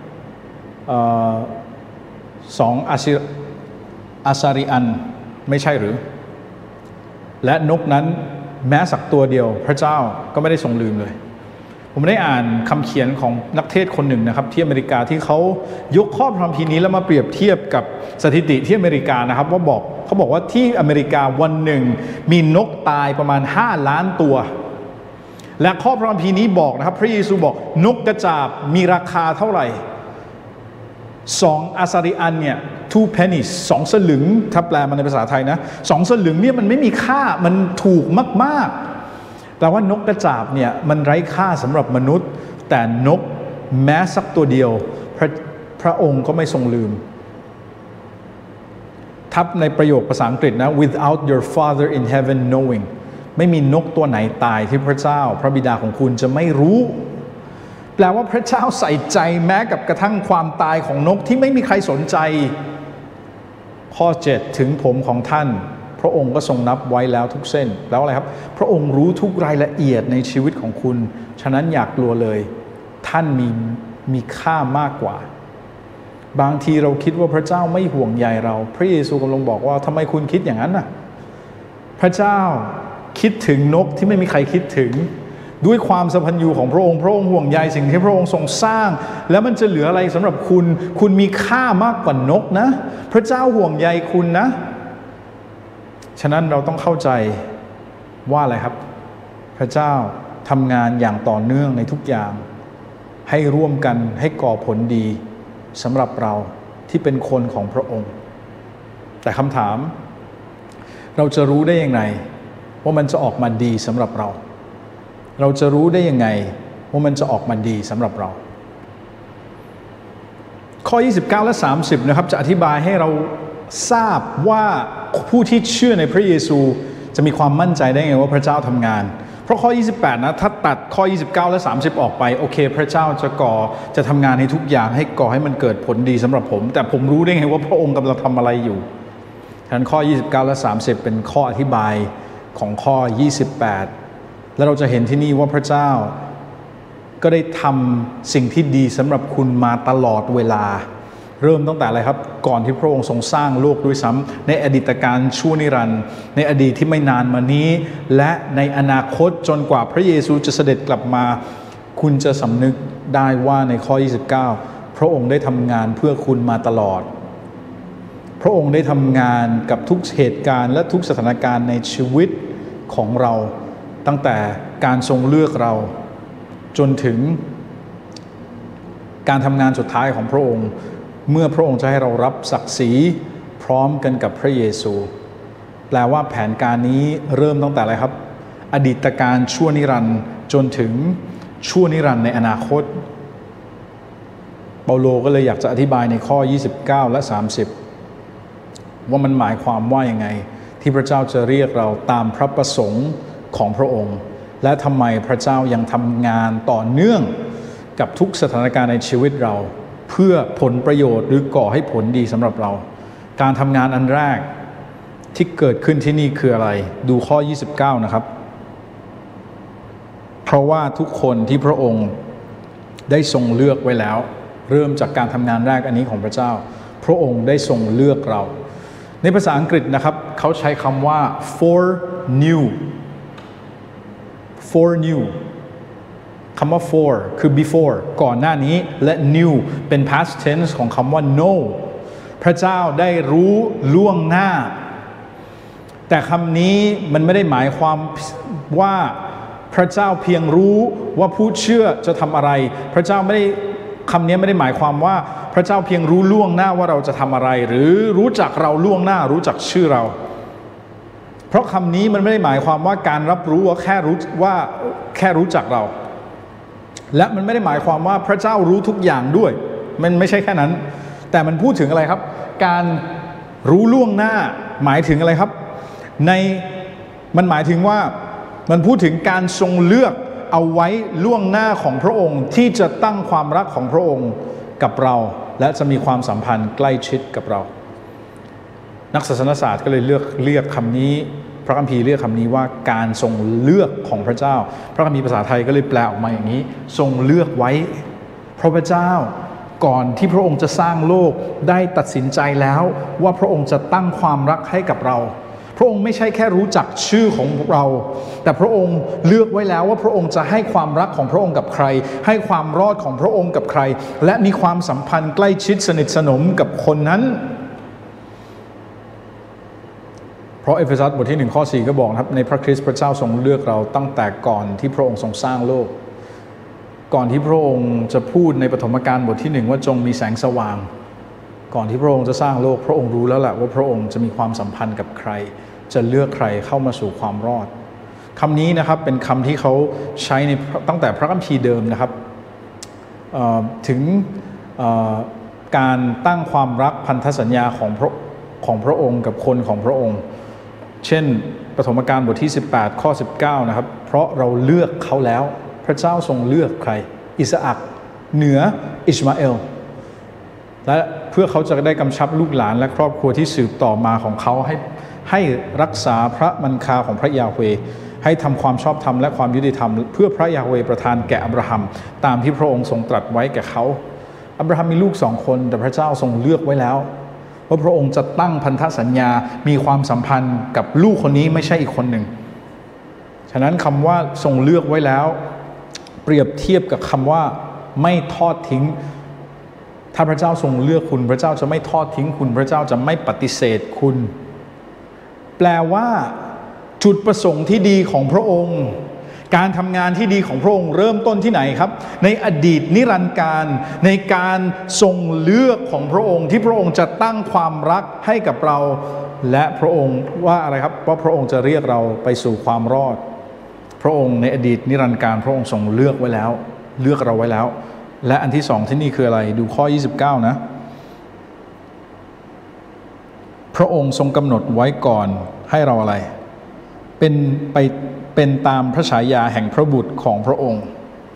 สองอาซิอาซาริอันไม่ใช่หรือและนกนั้นแม้สักตัวเดียวพระเจ้าก็ไม่ได้ทรงลืมเลยผมได้อ่านคำเขียนของนักเทศคนหนึ่งนะครับที่อเมริกาที่เขายกข้อพระคัมภีร์นี้แล้วมาเปรียบเทียบกับสถิติที่อเมริกานะครับว่าบอกเขาบอกว่าที่อเมริกาวันหนึ่งมีนกตายประมาณห้าล้านตัวและข้อพระคัมภีร์นี้บอกนะครับพระเยซูบอกนกกระจาบมีราคาเท่าไหร่สองอาซาริอันเนี่ย two pennies สองสลึงถ้าแปลมาในภาษาไทยนะสองสลึงเนี่ยมันไม่มีค่ามันถูกมากๆแต่ว่านกกระจาบเนี่ยมันไร้ค่าสำหรับมนุษย์แต่นกแม้สักตัวเดียวพระพระองค์ก็ไม่ทรงลืมทับในประโยคภาษาอังกฤษนะ without your father in heaven knowing ไม่มีนกตัวไหนตายที่พระเจ้าพระบิดาของคุณจะไม่รู้แปลว่าพระเจ้าใส่ใจแม้กับกระทั่งความตายของนกที่ไม่มีใครสนใจข้อเจ็ดถึงผมของท่านพระองค์ก็ทรงนับไว้แล้วทุกเส้นแล้วอะไรครับพระองค์รู้ทุกรายละเอียดในชีวิตของคุณฉะนั้นอย่ากกลัวเลยท่านมีมีค่ามากกว่าบางทีเราคิดว่าพระเจ้าไม่ห่วงใยเราพระเยซูกำลังบอกว่าทำไมคุณคิดอย่างนั้นน่ะพระเจ้าคิดถึงนกที่ไม่มีใครคิดถึงด้วยความสัมพันธ์อยู่ของพระองค์พระองค์ห่วงใยสิ่งที่พระองค์ทรงสร้างแล้วมันจะเหลืออะไรสำหรับคุณคุณมีค่ามากกว่านกนะพระเจ้าห่วงใยคุณนะฉะนั้นเราต้องเข้าใจว่าอะไรครับพระเจ้าทำงานอย่างต่อเนื่องในทุกอย่างให้ร่วมกันให้ก่อผลดีสำหรับเราที่เป็นคนของพระองค์แต่คำถามเราจะรู้ได้ยังไงว่ามันจะออกมาดีสำหรับเราเราจะรู้ได้ยังไงว่ามันจะออกมาดีสำหรับเราข้อยี่สิบเก้าและสามสิบนะครับจะอธิบายให้เราทราบว่าผู้ที่เชื่อในพระเยซูจะมีความมั่นใจได้ไงว่าพระเจ้าทำงานเพราะข้อยี่สิบแปดนะถ้าตัดข้อยี่สิบเก้าและสามสิบออกไปโอเคพระเจ้าจะก่อจะทำงานในทุกอย่างให้ก่อให้มันเกิดผลดีสำหรับผมแต่ผมรู้ได้ไงว่าพระองค์กำลังทำอะไรอยู่ฉะนั้นข้อยี่สิบเก้าและสามสิบเป็นข้ออธิบายของข้อยี่สิบแปดแล้วเราจะเห็นที่นี่ว่าพระเจ้าก็ได้ทำสิ่งที่ดีสำหรับคุณมาตลอดเวลาเริ่มตั้งแต่อะไรครับก่อนที่พระองค์ทรงสร้างโลกด้วยซ้ำในอดีตการชั่วนิรันดร์ในอดีตที่ไม่นานมานี้และในอนาคตจนกว่าพระเยซูจะเสด็จกลับมาคุณจะสำนึกได้ว่าในข้อยี่สิบเก้าพระองค์ได้ทำงานเพื่อคุณมาตลอดพระองค์ได้ทำงานกับทุกเหตุการณ์และทุกสถานการณ์ในชีวิตของเราตั้งแต่การทรงเลือกเราจนถึงการทำงานสุดท้ายของพระองค์เมื่อพระองค์จะให้เรารับศักดิ์ศรีพร้อมกันกับพระเยซูแปลว่าแผนการนี้เริ่มตั้งแต่อะไรครับอดีตการชั่วนิรันดร์จนถึงชั่วนิรันดร์ในอนาคตเปาโลก็เลยอยากจะอธิบายในข้อยี่สิบเก้าและสามสิบว่ามันหมายความว่ายังไงที่พระเจ้าจะเรียกเราตามพระประสงค์ของพระองค์และทำไมพระเจ้ายังทำงานต่อเนื่องกับทุกสถานการณ์ในชีวิตเราเพื่อผลประโยชน์หรือก่อให้ผลดีสำหรับเราการทำงานอันแรกที่เกิดขึ้นที่นี่คืออะไรดูข้อยี่สิบเก้านะครับเพราะว่าทุกคนที่พระองค์ได้ทรงเลือกไว้แล้วเริ่มจากการทำงานแรกอันนี้ของพระเจ้าพระองค์ได้ทรงเลือกเราในภาษาอังกฤษนะครับเขาใช้คำว่า for new for new คำว่า for คือ before ก่อนหน้านี้และ new เป็น past tense ของคำว่า know พระเจ้าได้รู้ล่วงหน้าแต่คำนี้มันไม่ได้หมายความว่าพระเจ้าเพียงรู้ว่าผู้เชื่อจะทำอะไรพระเจ้าไม่ได้คำนี้ไม่ได้หมายความว่าพระเจ้าเพียงรู้ล่วงหน้าว่าเราจะทำอะไรหรือรู้จักเราล่วงหน้ารู้จักชื่อเราเพราะคำนี้มันไม่ได้หมายความว่าการรับรู้ว่าแค่รู้ว่าแค่รู้จักเราและมันไม่ได้หมายความว่าพระเจ้ารู้ทุกอย่างด้วยมันไม่ใช่แค่นั้นแต่มันพูดถึงอะไรครับการรู้ล่วงหน้าหมายถึงอะไรครับในมันหมายถึงว่ามันพูดถึงการทรงเลือกเอาไว้ล่วงหน้าของพระองค์ที่จะตั้งความรักของพระองค์กับเราและจะมีความสัมพันธ์ใกล้ชิดกับเรานักศาสนศาสตร์ก็เลยเลือกเรียกคำนี้พระคัมภีร์เรียกคำนี้ว่าการทรงเลือกของพระเจ้าพระคัมภีร์ภาษาไทยก็เลยแปลออกมาอย่างนี้ทรงเลือกไว้เพราะพระเจ้าก่อนที่พระองค์จะสร้างโลกได้ตัดสินใจแล้วว่าพระองค์จะตั้งความรักให้กับเราพระองค์ไม่ใช่แค่รู้จักชื่อของเราแต่พระองค์เลือกไว้แล้วว่าพระองค์จะให้ความรักของพระองค์กับใครให้ความรอดของพระองค์กับใครและมีความสัมพันธ์ใกล้ชิดสนิทสนมกับคนนั้นเพราะเอเฟซัสบทที่หนึ่งข้อสี่ก็บอกครับในพระคริสต์พระเจ้าทรงเลือกเราตั้งแต่ก่อนที่พระองค์ทรงสร้างโลกก่อนที่พระองค์จะพูดในปฐมกาลบทที่หนึ่งว่าจงมีแสงสว่างก่อนที่พระองค์จะสร้างโลกพระองค์รู้แล้วแหละว่าพระองค์จะมีความสัมพันธ์กับใครจะเลือกใครเข้ามาสู่ความรอดคำนี้นะครับเป็นคำที่เขาใช้ในตั้งแต่พระคัมภีร์เดิมนะครับถึงการตั้งความรักพันธสัญญาของพระของพระองค์กับคนของพระองค์เช่นปฐมกาลบทที่สิบแปดข้อสิบเก้านะครับเพราะเราเลือกเขาแล้วพระเจ้าทรงเลือกใครอิสอัคเหนืออิชมาเอลและเพื่อเขาจะได้กำชับลูกหลานและครอบครัวที่สืบต่อมาของเขาให้ให้รักษาพระมันคาของพระยาห์เวห์ให้ทำความชอบธรรมและความยุติธรรมเพื่อพระยาห์เวห์ประทานแก่อับราฮัมตามที่พระองค์ทรงตรัสไว้แก่เขาอับราฮัมมีลูกสองคนแต่พระเจ้าทรงเลือกไว้แล้วว่าพระองค์จะตั้งพันธสัญญามีความสัมพันธ์กับลูกคนนี้ไม่ใช่อีกคนหนึ่งฉะนั้นคำว่าทรงเลือกไว้แล้วเปรียบเทียบกับคำว่าไม่ทอดทิ้งถ้าพระเจ้าทรงเลือกคุณพระเจ้าจะไม่ทอดทิ้งคุณพระเจ้าจะไม่ปฏิเสธคุณแปลว่าจุดประสงค์ที่ดีของพระองค์การทำงานที่ดีของพระองค์เริ่มต้นที่ไหนครับในอดีตนิรันดร์การในการทรงเลือกของพระองค์ที่พระองค์จะตั้งความรักให้กับเราและพระองค์ว่าอะไรครับว่าพระองค์จะเรียกเราไปสู่ความรอดพระองค์ในอดีตนิรันดร์การพระองค์ทรงเลือกไว้แล้วเลือกเราไว้แล้วและอันที่สองที่นี่คืออะไรดูข้อยี่สิบเก้านะพระองค์ทรงกำหนดไว้ก่อนให้เราอะไรเป็นไปเป็นตามพระฉายาแห่งพระบุตรของพระองค์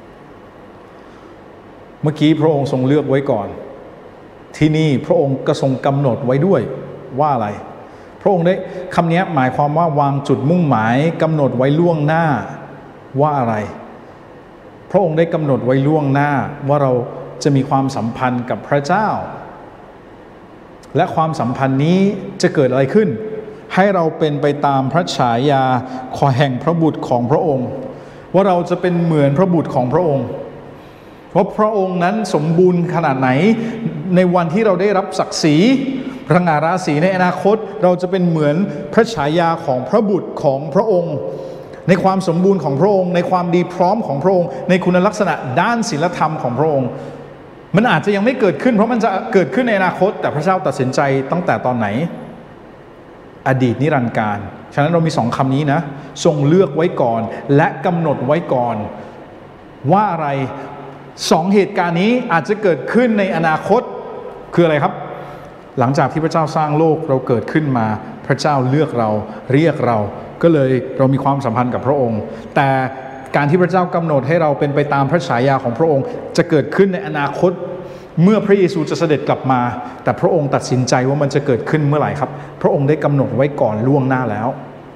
เมื่อกี้พระองค์ทรงเลือกไว้ก่อนที่นี่พระองค์ก็ทรงกำหนดไว้ด้วยว่าอะไรพระองค์ได้คำนี้หมายความว่าวางจุดมุ่งหมายกำหนดไว้ล่วงหน้าว่าอะไรพระองค์ได้กำหนดไว้ล่วงหน้าว่าเราจะมีความสัมพันธ์กับพระเจ้าและความสัมพันธ์นี้จะเกิดอะไรขึ้นให้เราเป็นไปตามพระฉายาแห่งพระบุตรของพระองค์ว่าเราจะเป็นเหมือนพระบุตรของพระองค์ว่าพระองค์นั้นสมบูรณ์ขนาดไหนในวันที่เราได้รับศักดิ์ศรีพระงาราศีในอนาคตเราจะเป็นเหมือนพระฉายาของพระบุตรของพระองค์ในความสมบูรณ์ของพระองค์ในความดีพร้อมของพระองค์ในคุณลักษณะด้านศีลธรรมของพระองค์มันอาจจะยังไม่เกิดขึ้นเพราะมันจะเกิดขึ้นในอนาคตแต่พระเจ้าตัดสินใจตั้งแต่ตอนไหนอดีตนิรันดร์การฉะนั้นเรามีสองคำนี้นะทรงเลือกไว้ก่อนและกำหนดไว้ก่อนว่าอะไรสองเหตุการณ์นี้อาจจะเกิดขึ้นในอนาคตคืออะไรครับหลังจากที่พระเจ้าสร้างโลกเราเกิดขึ้นมาพระเจ้าเลือกเราเรียกเราก็เลยเรามีความสัมพันธ์กับพระองค์แต่การที่พระเจ้ากำหนดให้เราเป็นไปตามพระฉายาของพระองค์จะเกิดขึ้นในอนาคตเมื่อพระเยซูจะเสด็จกลับมาแต่พระองค์ตัดสินใจว่ามันจะเกิดขึ้นเมื่อไหร่ครับพระองค์ได้กำหนดไว้ก่อนล่วงหน้าแล้ว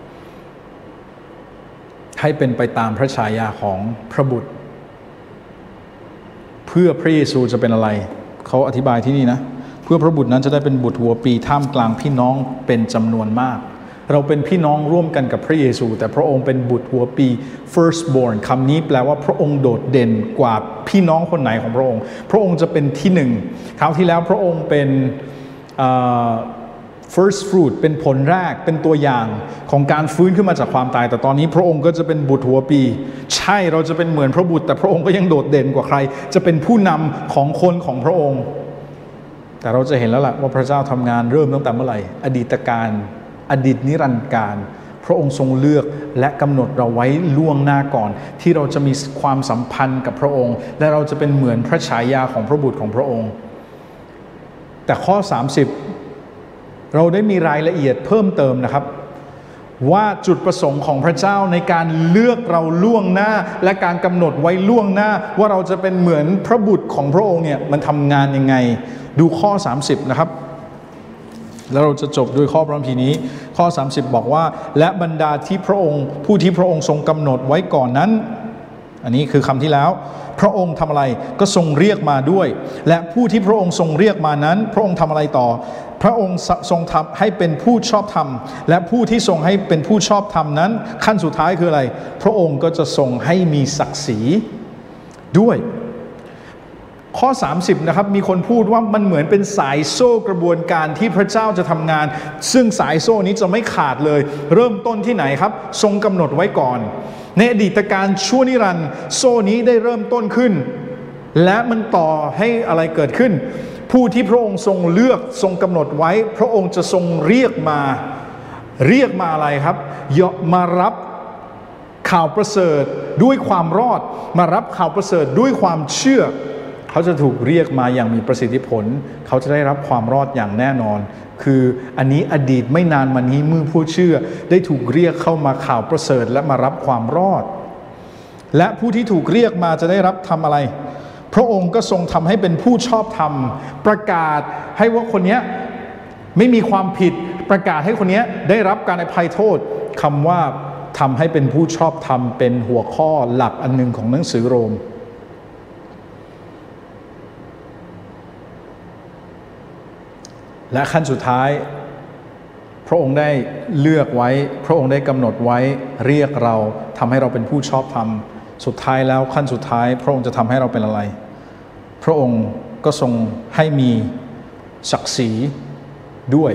ให้เป็นไปตามพระฉายาของพระบุตรเพื่อพระเยซูจะเป็นอะไรเขาอธิบายที่นี่นะเพื่อพระบุตรนั้นจะได้เป็นบุตรหัวปีท่ามกลางพี่น้องเป็นจำนวนมากเราเป็นพี่น้องร่วมกันกับพระเยซูแต่พระองค์เป็นบุตรหัวปี firstborn คำนี้แปลว่าพระองค์โดดเด่นกว่าพี่น้องคนไหนของพระองค์พระองค์จะเป็นที่หนึ่งคราวที่แล้วพระองค์เป็น first fruit เป็นผลแรกเป็นตัวอย่างของการฟื้นขึ้นมาจากความตายแต่ตอนนี้พระองค์ก็จะเป็นบุตรหัวปีใช่เราจะเป็นเหมือนพระบุตรแต่พระองค์ก็ยังโดดเด่นกว่าใครจะเป็นผู้นำของคนของพระองค์แต่เราจะเห็นแล้วล่ะว่าพระเจ้าทำงานเริ่มตั้งแต่เมื่อไหร่อดีตการอดีตนิรันดร์การพระองค์ทรงเลือกและกำหนดเราไว้ล่วงหน้าก่อนที่เราจะมีความสัมพันธ์กับพระองค์และเราจะเป็นเหมือนพระฉายาของพระบุตรของพระองค์แต่ข้อสามสิบเราได้มีรายละเอียดเพิ่มเติมนะครับว่าจุดประสงค์ของพระเจ้าในการเลือกเราล่วงหน้าและการกำหนดไว้ล่วงหน้าว่าเราจะเป็นเหมือนพระบุตรของพระองค์เนี่ยมันทำงานยังไงดูข้อสามสิบนะครับแล้วเราจะจบด้วยข้อพระคัมภีร์นี้ข้อสามสิบบอกว่าและบรรดาที่พระองค์ผู้ที่พระองค์ทรงกำหนดไว้ก่อนนั้นอันนี้คือคำที่แล้วพระองค์ทำอะไรก็ทรงเรียกมาด้วยและผู้ที่พระองค์ทรงเรียกมานั้นพระองค์ทำอะไรต่อพระองค์ทรงทำให้เป็นผู้ชอบธรรมและผู้ที่ทรงให้เป็นผู้ชอบธรรมนั้นขั้นสุดท้ายคืออะไรพระองค์ก็จะทรงให้มีศักดิ์ศรีด้วยข้อสามสิบนะครับมีคนพูดว่ามันเหมือนเป็นสายโซ่กระบวนการที่พระเจ้าจะทำงานซึ่งสายโซ่นี้จะไม่ขาดเลยเริ่มต้นที่ไหนครับทรงกำหนดไว้ก่อนในอดีตการชั่วนิรันดร์โซ่นี้ได้เริ่มต้นขึ้นและมันต่อให้อะไรเกิดขึ้นผู้ที่พระองค์ทรงเลือกทรงกำหนดไว้พระองค์จะทรงเรียกมาเรียกมาอะไรครับมารับข่าวประเสริฐด้วยความรอดมารับข่าวประเสริฐด้วยความเชื่อเขาจะถูกเรียกมาอย่างมีประสิทธิผลเขาจะได้รับความรอดอย่างแน่นอนคืออันนี้อดีตไม่นานมานี้เมื่อผู้เชื่อได้ถูกเรียกเข้ามาข่าวประเสริฐและมารับความรอดและผู้ที่ถูกเรียกมาจะได้รับทำอะไรพระองค์ก็ทรงทำให้เป็นผู้ชอบธรรมประกาศให้ว่าคนนี้ไม่มีความผิดประกาศให้คนนี้ได้รับการอภัยโทษคำว่าทำให้เป็นผู้ชอบธรรมเป็นหัวข้อหลักอันหนึ่งของหนังสือโรมและขั้นสุดท้ายพระองค์ได้เลือกไว้พระองค์ได้กำหนดไว้เรียกเราทำให้เราเป็นผู้ชอบธรรมสุดท้ายแล้วขั้นสุดท้ายพระองค์จะทำให้เราเป็นอะไรพระองค์ก็ทรงให้มีศักดิ์ศรีด้วย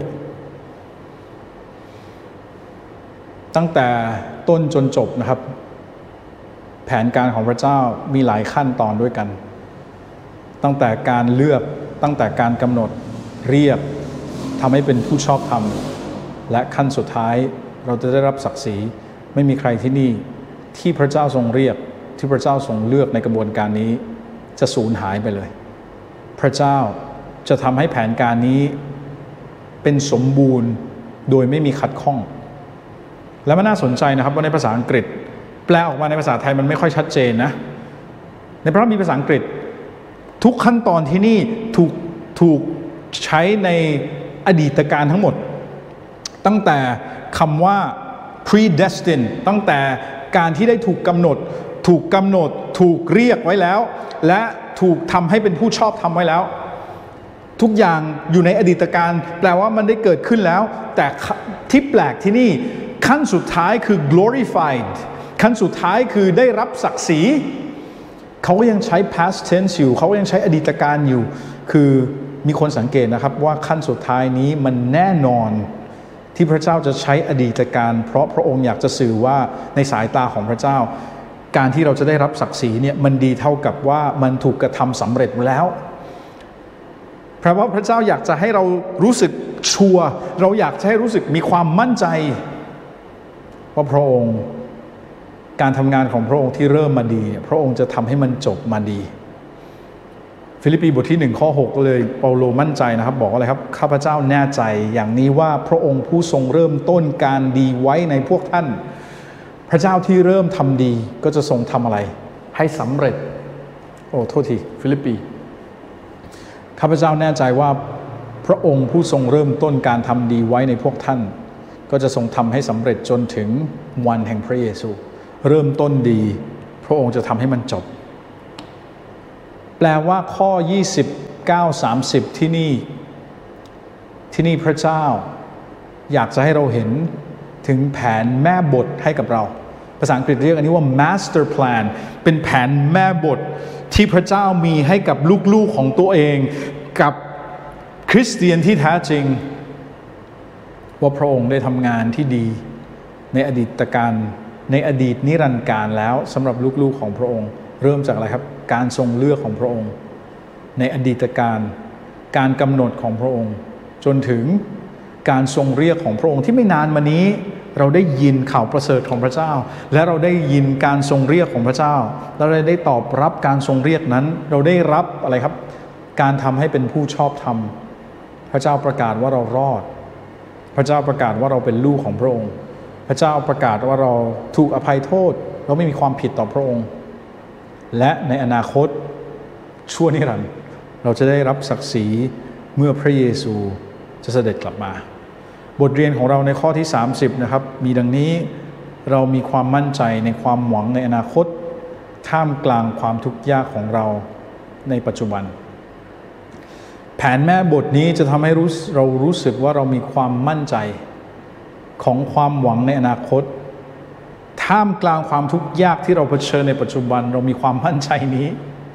ตั้งแต่ต้นจนจบนะครับแผนการของพระเจ้ามีหลายขั้นตอนด้วยกันตั้งแต่การเลือกตั้งแต่การกำหนดเรียกทำให้เป็นผู้ชอบธรรมและขั้นสุดท้ายเราจะได้รับศักดิ์ศรีไม่มีใครที่นี่ที่พระเจ้าทรงเรียกที่พระเจ้าทรงเลือกในกระบวนการนี้จะสูญหายไปเลยพระเจ้าจะทำให้แผนการนี้เป็นสมบูรณ์โดยไม่มีขัดข้องและมันน่าสนใจนะครับว่าในภาษาอังกฤษแปลออกมาในภาษาไทยมันไม่ค่อยชัดเจนนะในพระคัมภีร์ภาษาอังกฤษทุกขั้นตอนที่นี่ถูกถูกใช้ในอดีตการทั้งหมดตั้งแต่คำว่า predestined ตั้งแต่การที่ได้ถูกกำหนดถูกกำหนดถูกเรียกไว้แล้วและถูกทำให้เป็นผู้ชอบทำไว้แล้วทุกอย่างอยู่ในอดีตการแปลว่ามันได้เกิดขึ้นแล้วแต่ที่แปลกที่นี่ขั้นสุดท้ายคือ glorified ขั้นสุดท้ายคือได้รับศักดิ์ศรีเขาก็ยังใช้ past tense อยู่เขาก็ยังใช้อดีตการอยู่คือมีคนสังเกตนะครับว่าขั้นสุดท้ายนี้มันแน่นอนที่พระเจ้าจะใช้อดีตการเพราะพระองค์อยากจะสื่อว่าในสายตาของพระเจ้าการที่เราจะได้รับศักดิ์ศรีเนี่ยมันดีเท่ากับว่ามันถูกกระทำสำเร็จแล้วเพราะว่าพระเจ้าอยากจะให้เรารู้สึกชัวร์เราอยากจะให้รู้สึกมีความมั่นใจว่าพระองค์การทำงานของพระองค์ที่เริ่มมาดีพระองค์จะทำให้มันจบมาดีฟิลิปปีบทที่หนึ่งข้อหกเลยเปาโลมั่นใจนะครับบอกว่าอะไรครับข้าพเจ้าแน่ใจอย่างนี้ว่าพระองค์ผู้ทรงเริ่มต้นการดีไว้ในพวกท่านพระเจ้าที่เริ่มทำดีก็จะทรงทำอะไรให้สำเร็จโอ้โทษทีฟิลิปปีข้าพเจ้าแน่ใจว่าพระองค์ผู้ทรงเริ่มต้นการทำดีไว้ในพวกท่านก็จะทรงทำให้สำเร็จจนถึงวันแห่งพระเยซูเริ่มต้นดีพระองค์จะทำให้มันจบแปลว่าข้อยี่สิบเก้า สามสิบที่นี่ที่นี่พระเจ้าอยากจะให้เราเห็นถึงแผนแม่บทให้กับเราภาษาอังกฤษเรียกอันนี้ว่า master plan เป็นแผนแม่บทที่พระเจ้ามีให้กับลูกๆของตัวเองกับคริสเตียนที่แท้จริงว่าพระองค์ได้ทำงานที่ดีในอดีตการในอดีตนิรันดร์การแล้วสำหรับลูกๆของพระองค์เริ่มจากอะไรครับการทรงเลือกของพระองค์ในอดีตการการกำหนดของพระองค์จนถึงการทรงเรียกของพระองค์ที่ไม่นานมานี้เราได้ยินข่าวประเสริฐของพระเจ้าและเราได้ยินการทรงเรียกของพระเจ้าเราได้ตอบรับการทรงเรียกนั้นเราได้รับอะไรครับการทำให้เป็นผู้ชอบธรรมพระเจ้าประกาศว่าเรารอดพระเจ้าประกาศว่าเราเป็นลูกของพระองค์พระเจ้าประกาศว่าเราถูกอภัยโทษเราไม่มีความผิดต่อพระองค์และในอนาคตชั่วนิรันดร์เราจะได้รับศักดิ์ศรีเมื่อพระเยซูจะเสด็จกลับมาบทเรียนของเราในข้อที่สามสิบนะครับมีดังนี้เรามีความมั่นใจในความหวังในอนาคตท่ามกลางความทุกข์ยากของเราในปัจจุบันแผนแม่บทนี้จะทำให้รู้เรารู้สึกว่าเรามีความมั่นใจของความหวังในอนาคตท่ามกลางความทุกข์ยากที่เราเผชิญในปัจจุบันเรามีความมั่นใจนี้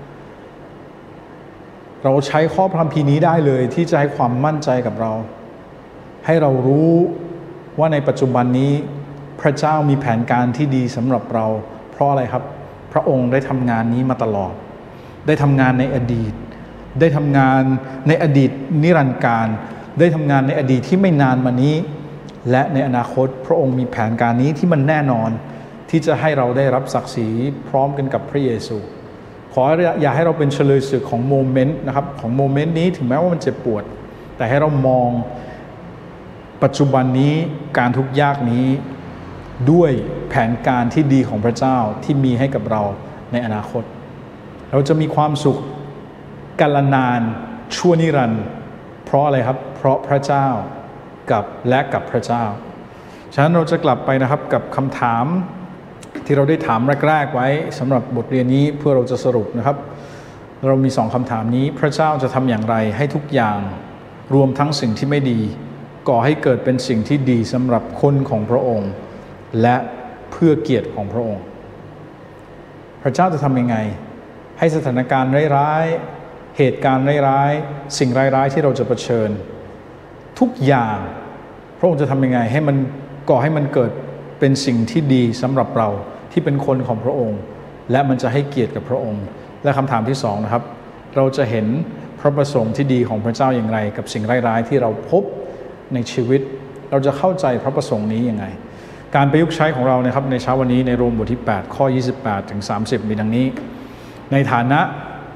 เราใช้ข้อพระคัมภีร์นี้ได้เลยที่จะให้ความมั่นใจกับเราให้เรารู้ว่าในปัจจุบันนี้พระเจ้ามีแผนการที่ดีสำหรับเราเพราะอะไรครับพระองค์ได้ทำงานนี้มาตลอดได้ทำงานในอดีตได้ทำงานในอดีตนิรันดร์การได้ทำงานในอดีตที่ไม่นานมานี้และในอนาคตพระองค์มีแผนการนี้ที่มันแน่นอนที่จะให้เราได้รับศักดิ์ศรีพร้อมกันกับพระเยซูขออย่าให้เราเป็นเฉลยศึกของโมเมนต์นะครับของโมเมนต์นี้ถึงแม้ว่ามันเจ็บปวดแต่ให้เรามองปัจจุบันนี้การทุกข์ยากนี้ด้วยแผนการที่ดีของพระเจ้าที่มีให้กับเราในอนาคตเราจะมีความสุขกาลนานชั่วนิรันดร์เพราะอะไรครับเพราะพระเจ้ากับและกับพระเจ้าฉะนั้นเราจะกลับไปนะครับกับคำถามที่เราได้ถามแรกๆไว้สำหรับบทเรียนนี้เพื่อเราจะสรุปนะครับเรามีสองคำถามนี้พระเจ้าจะทำอย่างไรให้ทุกอย่างรวมทั้งสิ่งที่ไม่ดีก่อให้เกิดเป็นสิ่งที่ดีสำหรับคนของพระองค์และเพื่อเกียรติของพระองค์พระเจ้าจะทำยังไงให้สถานการณ์ร้ายๆเหตุการณ์ร้ายๆสิ่งร้ายๆที่เราจะเผชิญทุกอย่างพระองค์จะทำยังไงให้มันก่อให้มันเกิดเป็นสิ่งที่ดีสำหรับเราที่เป็นคนของพระองค์และมันจะให้เกียรติกับพระองค์และคำถามที่สองนะครับเราจะเห็นพระประสงค์ที่ดีของพระเจ้าอย่างไรกับสิ่งร้ายๆที่เราพบในชีวิตเราจะเข้าใจพระประสงค์นี้ยังไงการประยุกต์ใช้ของเรานะครับในเช้าวันนี้ในโรมบทที่แปดข้อยี่สิบแปดถึงสามสิบมีดังนี้ในฐานะ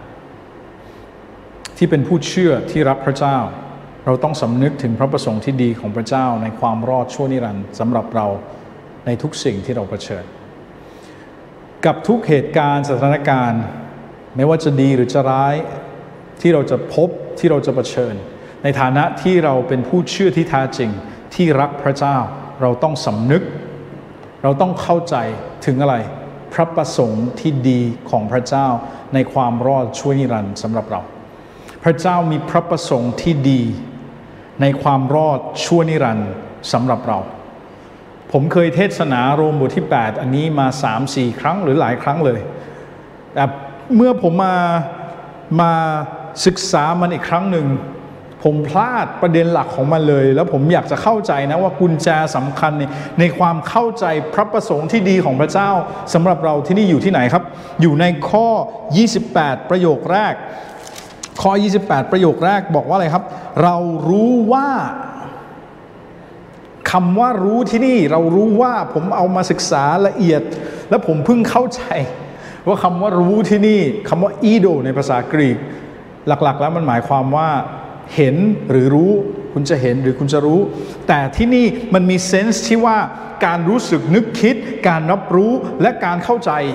ที่เป็นผู้เชื่อที่รักพระเจ้าเราต้องสำนึกถึงพระประสงค์ที่ดีของพระเจ้าในความรอดชั่วนิรันดร์สำหรับเราในทุกสิ่งที่เราเผชิญกับทุกเหตุการณ์สถานการณ์ไม่ว่าจะดีหรือจะร้ายที่เราจะพบที่เราจะเผชิญในฐานะที่เราเป็นผู้เชื่อที่แท้จริงที่รักพระเจ้าเราต้องสำนึกเราต้องเข้าใจถึงอะไรพระประสงค์ที่ดีของพระเจ้าในความรอดชั่วนิรันดร์สำหรับเราพระเจ้ามีพระประสงค์ที่ดีในความรอดชั่วนิรันดร์สำหรับเราผมเคยเทศนาโรมบทที่แปดอันนี้มา สามสี่ ครั้งหรือหลายครั้งเลยแต่เมื่อผมมามาศึกษามันอีกครั้งหนึ่งผมพลาดประเด็นหลักของมันเลยแล้วผมอยากจะเข้าใจนะว่ากุญแจสำคัญในในความเข้าใจพระประสงค์ที่ดีของพระเจ้าสำหรับเราที่นี่อยู่ที่ไหนครับอยู่ในข้อยี่สิบแปดประโยคแรกข้อยี่สิบแปดประโยคแรกบอกว่าอะไรครับเรารู้ว่าคำว่ารู้ที่นี่เรารู้ว่าผมเอามาศึกษาละเอียดและผมเพิ่งเข้าใจว่าคำว่ารู้ที่นี่คำว่าอีโดในภาษากรีกหลักๆแล้วมันหมายความว่าเห็นหรือรู้คุณจะเห็นหรือคุณจะรู้แต่ที่นี่มันมีเซนส์ที่ว่าการรู้สึกนึกคิดการรับรู้และการเข้าใจ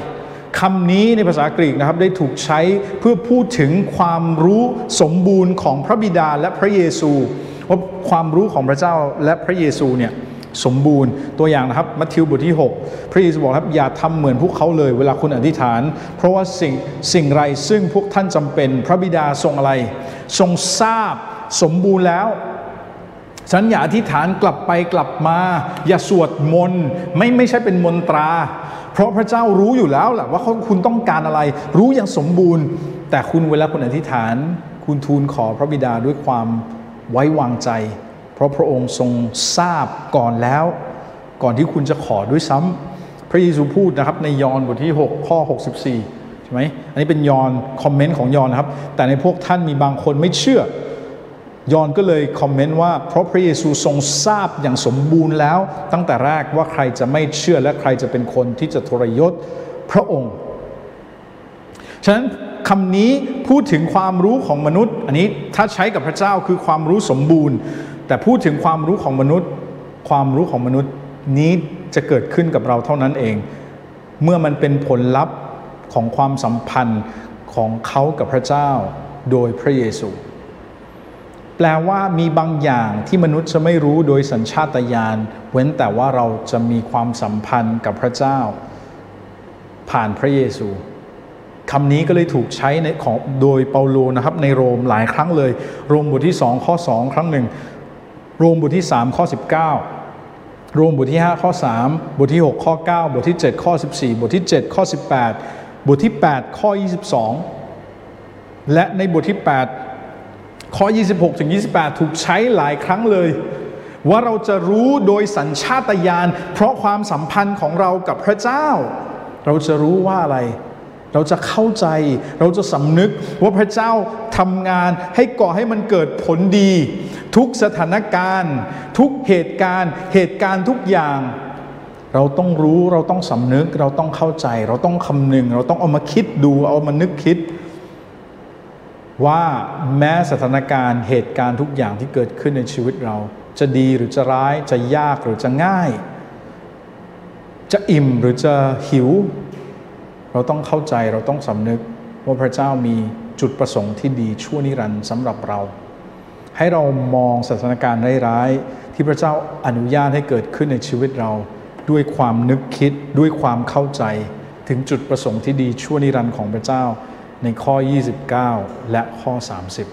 คำนี้ในภาษากรีกนะครับได้ถูกใช้เพื่อพูดถึงความรู้สมบูรณ์ของพระบิดาและพระเยซูว่าความรู้ของพระเจ้าและพระเยซูเนี่ยสมบูรณ์ตัวอย่างนะครับมัทธิวบทที่หกพระเยซูบอกครับอย่าทำเหมือนพวกเขาเลยเวลาคุณอธิษฐานเพราะว่าสิ่งสิ่งไรซึ่งพวกท่านจำเป็นพระบิดาทรงอะไรทรงทราบสมบูรณ์แล้วฉะนั้นอย่าอธิษฐานกลับไปกลับมาอย่าสวดมนต์ไม่ไม่ใช่เป็นมนตราเพราะพระเจ้ารู้อยู่แล้วแหละว่าคุณต้องการอะไรรู้อย่างสมบูรณ์แต่คุณเวลาคุณอธิษฐานคุณทูลขอพระบิดาด้วยความไว้วางใจเพราะพระองค์ทรงทราบก่อนแล้วก่อนที่คุณจะขอด้วยซ้ำพระเยซูพูดนะครับในยอห์นบทที่หกข้อหกสิบสี่ใช่ไหมอันนี้เป็นยอห์นคอมเมนต์ของยอห์นนะครับแต่ในพวกท่านมีบางคนไม่เชื่อยอห์นก็เลยคอมเมนต์ว่าเพราะพระเยซูทรงทราบอย่างสมบูรณ์แล้วตั้งแต่แรกว่าใครจะไม่เชื่อและใครจะเป็นคนที่จะทรยศพระองค์ฉะนั้นคำนี้พูดถึงความรู้ของมนุษย์อันนี้ถ้าใช้กับพระเจ้าคือความรู้สมบูรณ์แต่พูดถึงความรู้ของมนุษย์ความรู้ของมนุษย์นี้จะเกิดขึ้นกับเราเท่านั้นเองเมื่อมันเป็นผลลัพธ์ของความสัมพันธ์ของเขากับพระเจ้าโดยพระเยซูแปลว่ามีบางอย่างที่มนุษย์จะไม่รู้โดยสัญชาตญาณเว้นแต่ว่าเราจะมีความสัมพันธ์กับพระเจ้าผ่านพระเยซูคำนี้ก็เลยถูกใช้ในของโดยเปาโลนะครับในโรมหลายครั้งเลยโรมบทที่สองข้อสองครั้งหนึ่งโรมบทที่สามข้อสิบเก้าโรมบทที่ห้าข้อสามบทที่หกข้อเก้าบทที่เจ็ดข้อสิบสี่บทที่เจ็ดข้อสิบแปดบทที่แปดข้อยี่สิบสองและในบทที่แปดข้อยี่สิบหกถึงยี่สิบแปดถูกใช้หลายครั้งเลยว่าเราจะรู้โดยสัญชาตญาณเพราะความสัมพันธ์ของเรากับพระเจ้าเราจะรู้ว่าอะไรเราจะเข้าใจเราจะสำนึกว่าพระเจ้าทำงานให้ก่อให้มันเกิดผลดีทุกสถานการณ์ทุกเหตุการณ์เหตุการณ์ทุกอย่างเราต้องรู้เราต้องสำนึกเราต้องเข้าใจเราต้องคำนึงเราต้องเอามาคิดดูเอามานึกคิดว่าแม้สถานการณ์เหตุการณ์ทุกอย่างที่เกิดขึ้นในชีวิตเราจะดีหรือจะร้ายจะยากหรือจะง่ายจะอิ่มหรือจะหิวเราต้องเข้าใจเราต้องสำนึกว่าพระเจ้ามีจุดประสงค์ที่ดีชั่วนิรันดร์สำหรับเราให้เรามองสถานการณ์ร้ายๆที่พระเจ้าอนุญาตให้เกิดขึ้นในชีวิตเราด้วยความนึกคิดด้วยความเข้าใจถึงจุดประสงค์ที่ดีชั่วนิรันดร์ของพระเจ้าในข้อยี่สิบเก้าและข้อสามสิบ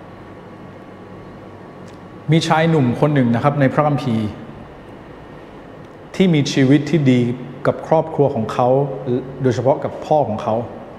มีชายหนุ่มคนหนึ่งนะครับในพระคัมภีร์ที่มีชีวิตที่ดีกับครอบครัวของเขาโดยเฉพาะกับพ่อของเขา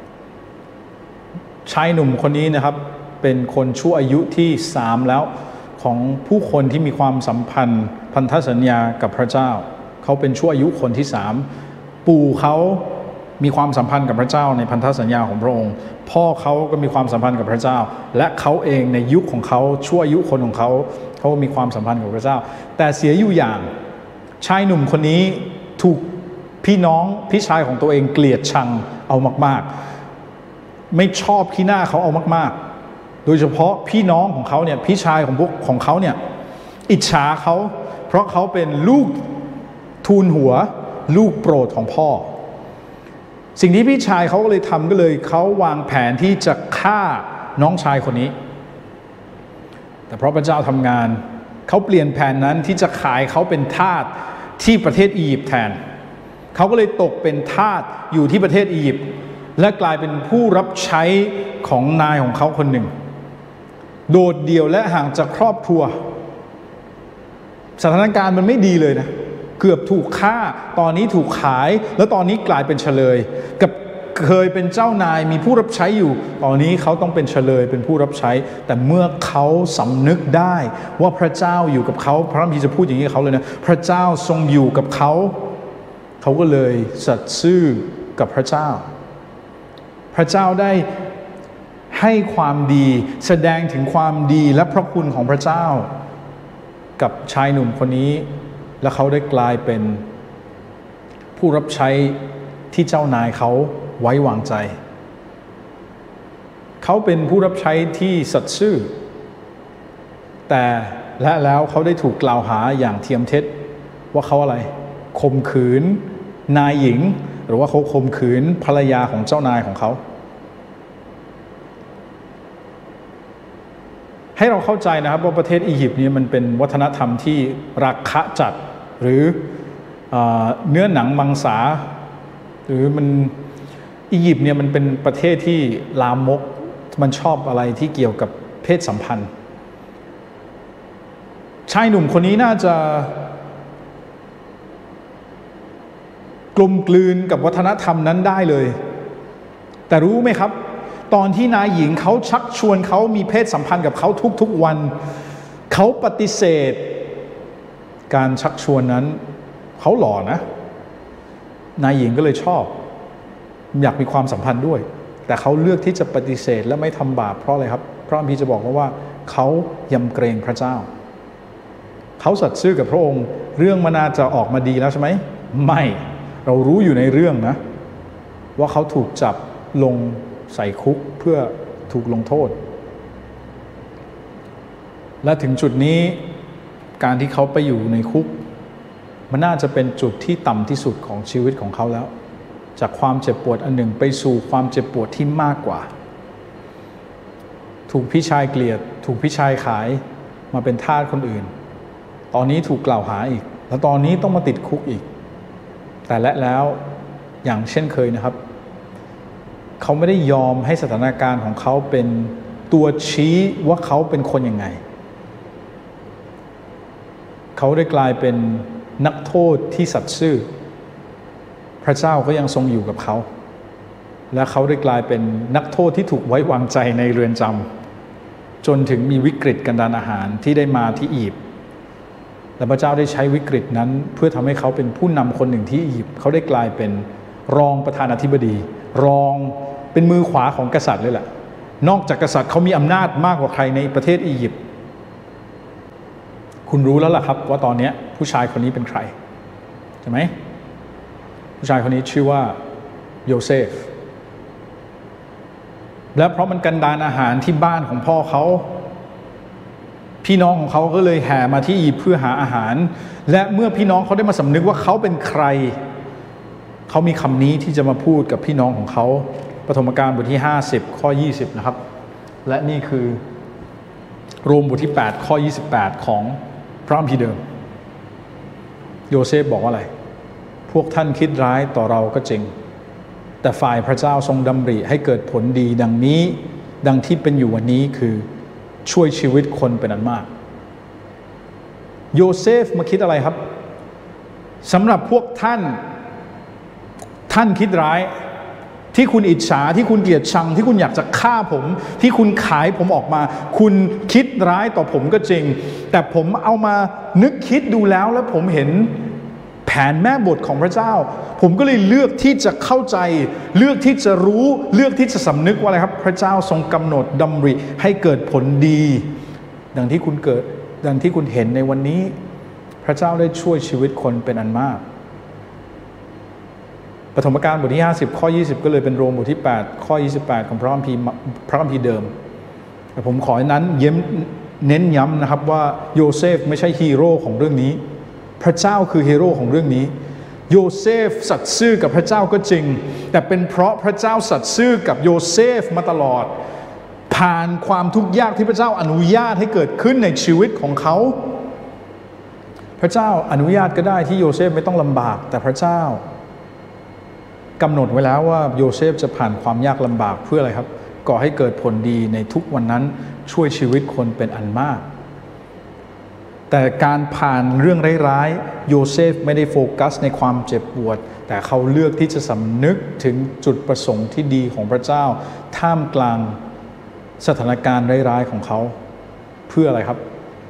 ชายหนุ่มคนนี้นะครับเป็นคนชั่วอายุที่สามแล้วของผู้คนที่มีความสัมพันธ์พันธสัญญากับพระเจ้าเขาเป็นชั่วอายุคนที่สามปู่เขามีความสัมพันธ์กับพระเจ้าในพันธสัญญาของพระองค์พ่อเขาก็มีความสัมพันธ์กับพระเจ้าและเขาเองในยุคของเขาชั่วอายุคนของเขาเขามีความสัมพันธ์กับพระเจ้าแต่เสียอยู่อย่างชายหนุ่มคนนี้ถูกพี่น้องพี่ชายของตัวเองเกลียดชังเอามากๆไม่ชอบขี้หน้าเขาเอามากๆโดยเฉพาะพี่น้องของเขาเนี่ยพี่ชายของพวกของเขาเนี่ยอิจฉาเขาเพราะเขาเป็นลูกทูลหัวลูกโปรดของพ่อสิ่งที่พี่ชายเขาก็เลยทำก็เลยเขาวางแผนที่จะฆ่าน้องชายคนนี้แต่เพราะพระเจ้าทำงานเขาเปลี่ยนแผนนั้นที่จะขายเขาเป็นทาสที่ประเทศอียิปต์แทนเขาก็เลยตกเป็นทาสอยู่ที่ประเทศอียิปต์และกลายเป็นผู้รับใช้ของนายของเขาคนหนึ่งโดดเดี่ยวและห่างจากครอบครัวสถานการณ์มันไม่ดีเลยนะเกือบถูกฆ่าตอนนี้ถูกขายแล้วตอนนี้กลายเป็นเฉลยกับเคยเป็นเจ้านายมีผู้รับใช้อยู่ตอนนี้เขาต้องเป็นเฉลยเป็นผู้รับใช้แต่เมื่อเขาสำนึกได้ว่าพระเจ้าอยู่กับเขาพระคัมภีร์จะพูดอย่างนี้กับเขาเลยนะพระเจ้าทรงอยู่กับเขาเขาก็เลยสัตย์ซื่อกับพระเจ้าพระเจ้าได้ให้ความดีแสดงถึงความดีและพระคุณของพระเจ้ากับชายหนุ่มคนนี้และเขาได้กลายเป็นผู้รับใช้ที่เจ้านายเขาไว้วางใจเขาเป็นผู้รับใช้ที่สัตย์ซื่อแต่และแล้วเขาได้ถูกกล่าวหาอย่างเทียมเท็จว่าเขาอะไรข่มขืนนายหญิงหรือว่าเขาข่มขืนภรรยาของเจ้านายของเขาให้เราเข้าใจนะครับว่าประเทศอียิปต์นี้มันเป็นวัฒนธรรมที่ราคะจัดหรือเนื้อหนังมังสาหรือมันอียิปต์เนี่ยมันเป็นประเทศที่ลามกมันชอบอะไรที่เกี่ยวกับเพศสัมพันธ์ชายหนุ่มคนนี้น่าจะกลมกลืนกับวัฒนธรรมนั้นได้เลยแต่รู้ไหมครับตอนที่นายหญิงเขาชักชวนเขามีเพศสัมพันธ์กับเขาทุกๆวันเขาปฏิเสธการชักชวนนั้นเขาหล่อนะนายหญิงก็เลยชอบอยากมีความสัมพันธ์ด้วยแต่เขาเลือกที่จะปฏิเสธและไม่ทำบาปเพราะอะไรครับพระคัมภีร์จะบอกว่าเขายำเกรงพระเจ้าเขาสัตย์ซื่อกับพระองค์เรื่องมันน่าจะออกมาดีแล้วใช่ไหมไม่เรารู้อยู่ในเรื่องนะว่าเขาถูกจับลงใส่คุกเพื่อถูกลงโทษและถึงจุดนี้การที่เขาไปอยู่ในคุกมันน่าจะเป็นจุดที่ต่ำที่สุดของชีวิตของเขาแล้วจากความเจ็บปวดอันหนึ่งไปสู่ความเจ็บปวดที่มากกว่าถูกพี่ชายเกลียดถูกพี่ชายขายมาเป็นทาสคนอื่นตอนนี้ถูกกล่าวหาอีกแล้วตอนนี้ต้องมาติดคุกอีกแต่และแล้วอย่างเช่นเคยนะครับเขาไม่ได้ยอมให้สถานการณ์ของเขาเป็นตัวชี้ว่าเขาเป็นคนยังไงเขาได้กลายเป็นนักโทษที่สัตย์ซื่อพระเจ้าก็ยังทรงอยู่กับเขาและเขาได้กลายเป็นนักโทษที่ถูกไว้วางใจในเรือนจำจนถึงมีวิกฤตกันดารอาหารที่ได้มาที่อียิปต์และพระเจ้าได้ใช้วิกฤตนั้นเพื่อทำให้เขาเป็นผู้นำคนหนึ่งที่อียิปต์เขาได้กลายเป็นรองประธานาธิบดีรองเป็นมือขวาของกษัตริย์เลยแหละนอกจากกษัตริย์เขามีอำนาจมากกว่าใครในประเทศอียิปต์คุณรู้แล้วล่ะครับว่าตอนนี้ผู้ชายคนนี้เป็นใครใช่ไหมผู้ชายคนนี้ชื่อว่าโยเซฟและเพราะมันกันดารอาหารที่บ้านของพ่อเขาพี่น้องของเขาก็เลยแห่มาที่อียิปต์เพื่อหาอาหารและเมื่อพี่น้องเขาได้มาสำนึกว่าเขาเป็นใครเขามีคำนี้ที่จะมาพูดกับพี่น้องของเขาปฐมกาลบทที่ห้าสิบข้อยี่สิบนะครับและนี่คือโรมบทที่แปดข้อยี่สิบแปดของพระคัมภีร์เดิมโยเซฟบอกว่าอะไรพวกท่านคิดร้ายต่อเราก็จริงแต่ฝ่ายพระเจ้าทรงดำริให้เกิดผลดีดังนี้ดังที่เป็นอยู่วันนี้คือช่วยชีวิตคนเป็นอันมากโยเซฟมาคิดอะไรครับสำหรับพวกท่านท่านคิดร้ายที่คุณอิจฉาที่คุณเกลียดชังที่คุณอยากจะฆ่าผมที่คุณขายผมออกมาคุณคิดร้ายต่อผมก็จริงแต่ผมเอามานึกคิดดูแล้วแล้วผมเห็นแผนแม่บทของพระเจ้าผมก็เลยเลือกที่จะเข้าใจเลือกที่จะรู้เลือกที่จะสำนึกว่าอะไรครับพระเจ้าทรงกำหนดดำริให้เกิดผลดีดังที่คุณเกิดดังที่คุณเห็นในวันนี้พระเจ้าได้ช่วยชีวิตคนเป็นอันมากปฐมกาลบทที่ห้าสิบข้อยี่สิบก็เลยเป็นโรมบทที่แปดข้อยี่สิบแปดของพระคัมภีร์พระคัมภีร์เดิมแต่ผมขอให้นั้นเย้มเน้นย้ำนะครับว่าโยเซฟไม่ใช่ฮีโร่ของเรื่องนี้พระเจ้าคือฮีโร่ของเรื่องนี้โยเซฟสัตย์ซื่อกับพระเจ้าก็จริงแต่เป็นเพราะพระเจ้าสัตย์ซื่อกับโยเซฟมาตลอดผ่านความทุกข์ยากที่พระเจ้าอนุญาตให้เกิดขึ้นในชีวิตของเขาพระเจ้าอนุญาตก็ได้ที่โยเซฟไม่ต้องลำบากแต่พระเจ้ากำหนดไว้แล้วว่าโยเซฟจะผ่านความยากลำบากเพื่ออะไรครับก่อให้เกิดผลดีในทุกวันนั้นช่วยชีวิตคนเป็นอันมากแต่การผ่านเรื่องร้ายๆโยเซฟไม่ได้โฟกัสในความเจ็บปวดแต่เขาเลือกที่จะสำนึกถึงจุดประสงค์ที่ดีของพระเจ้าท่ามกลางสถานการณ์ร้ายๆของเขาเพื่ออะไรครับ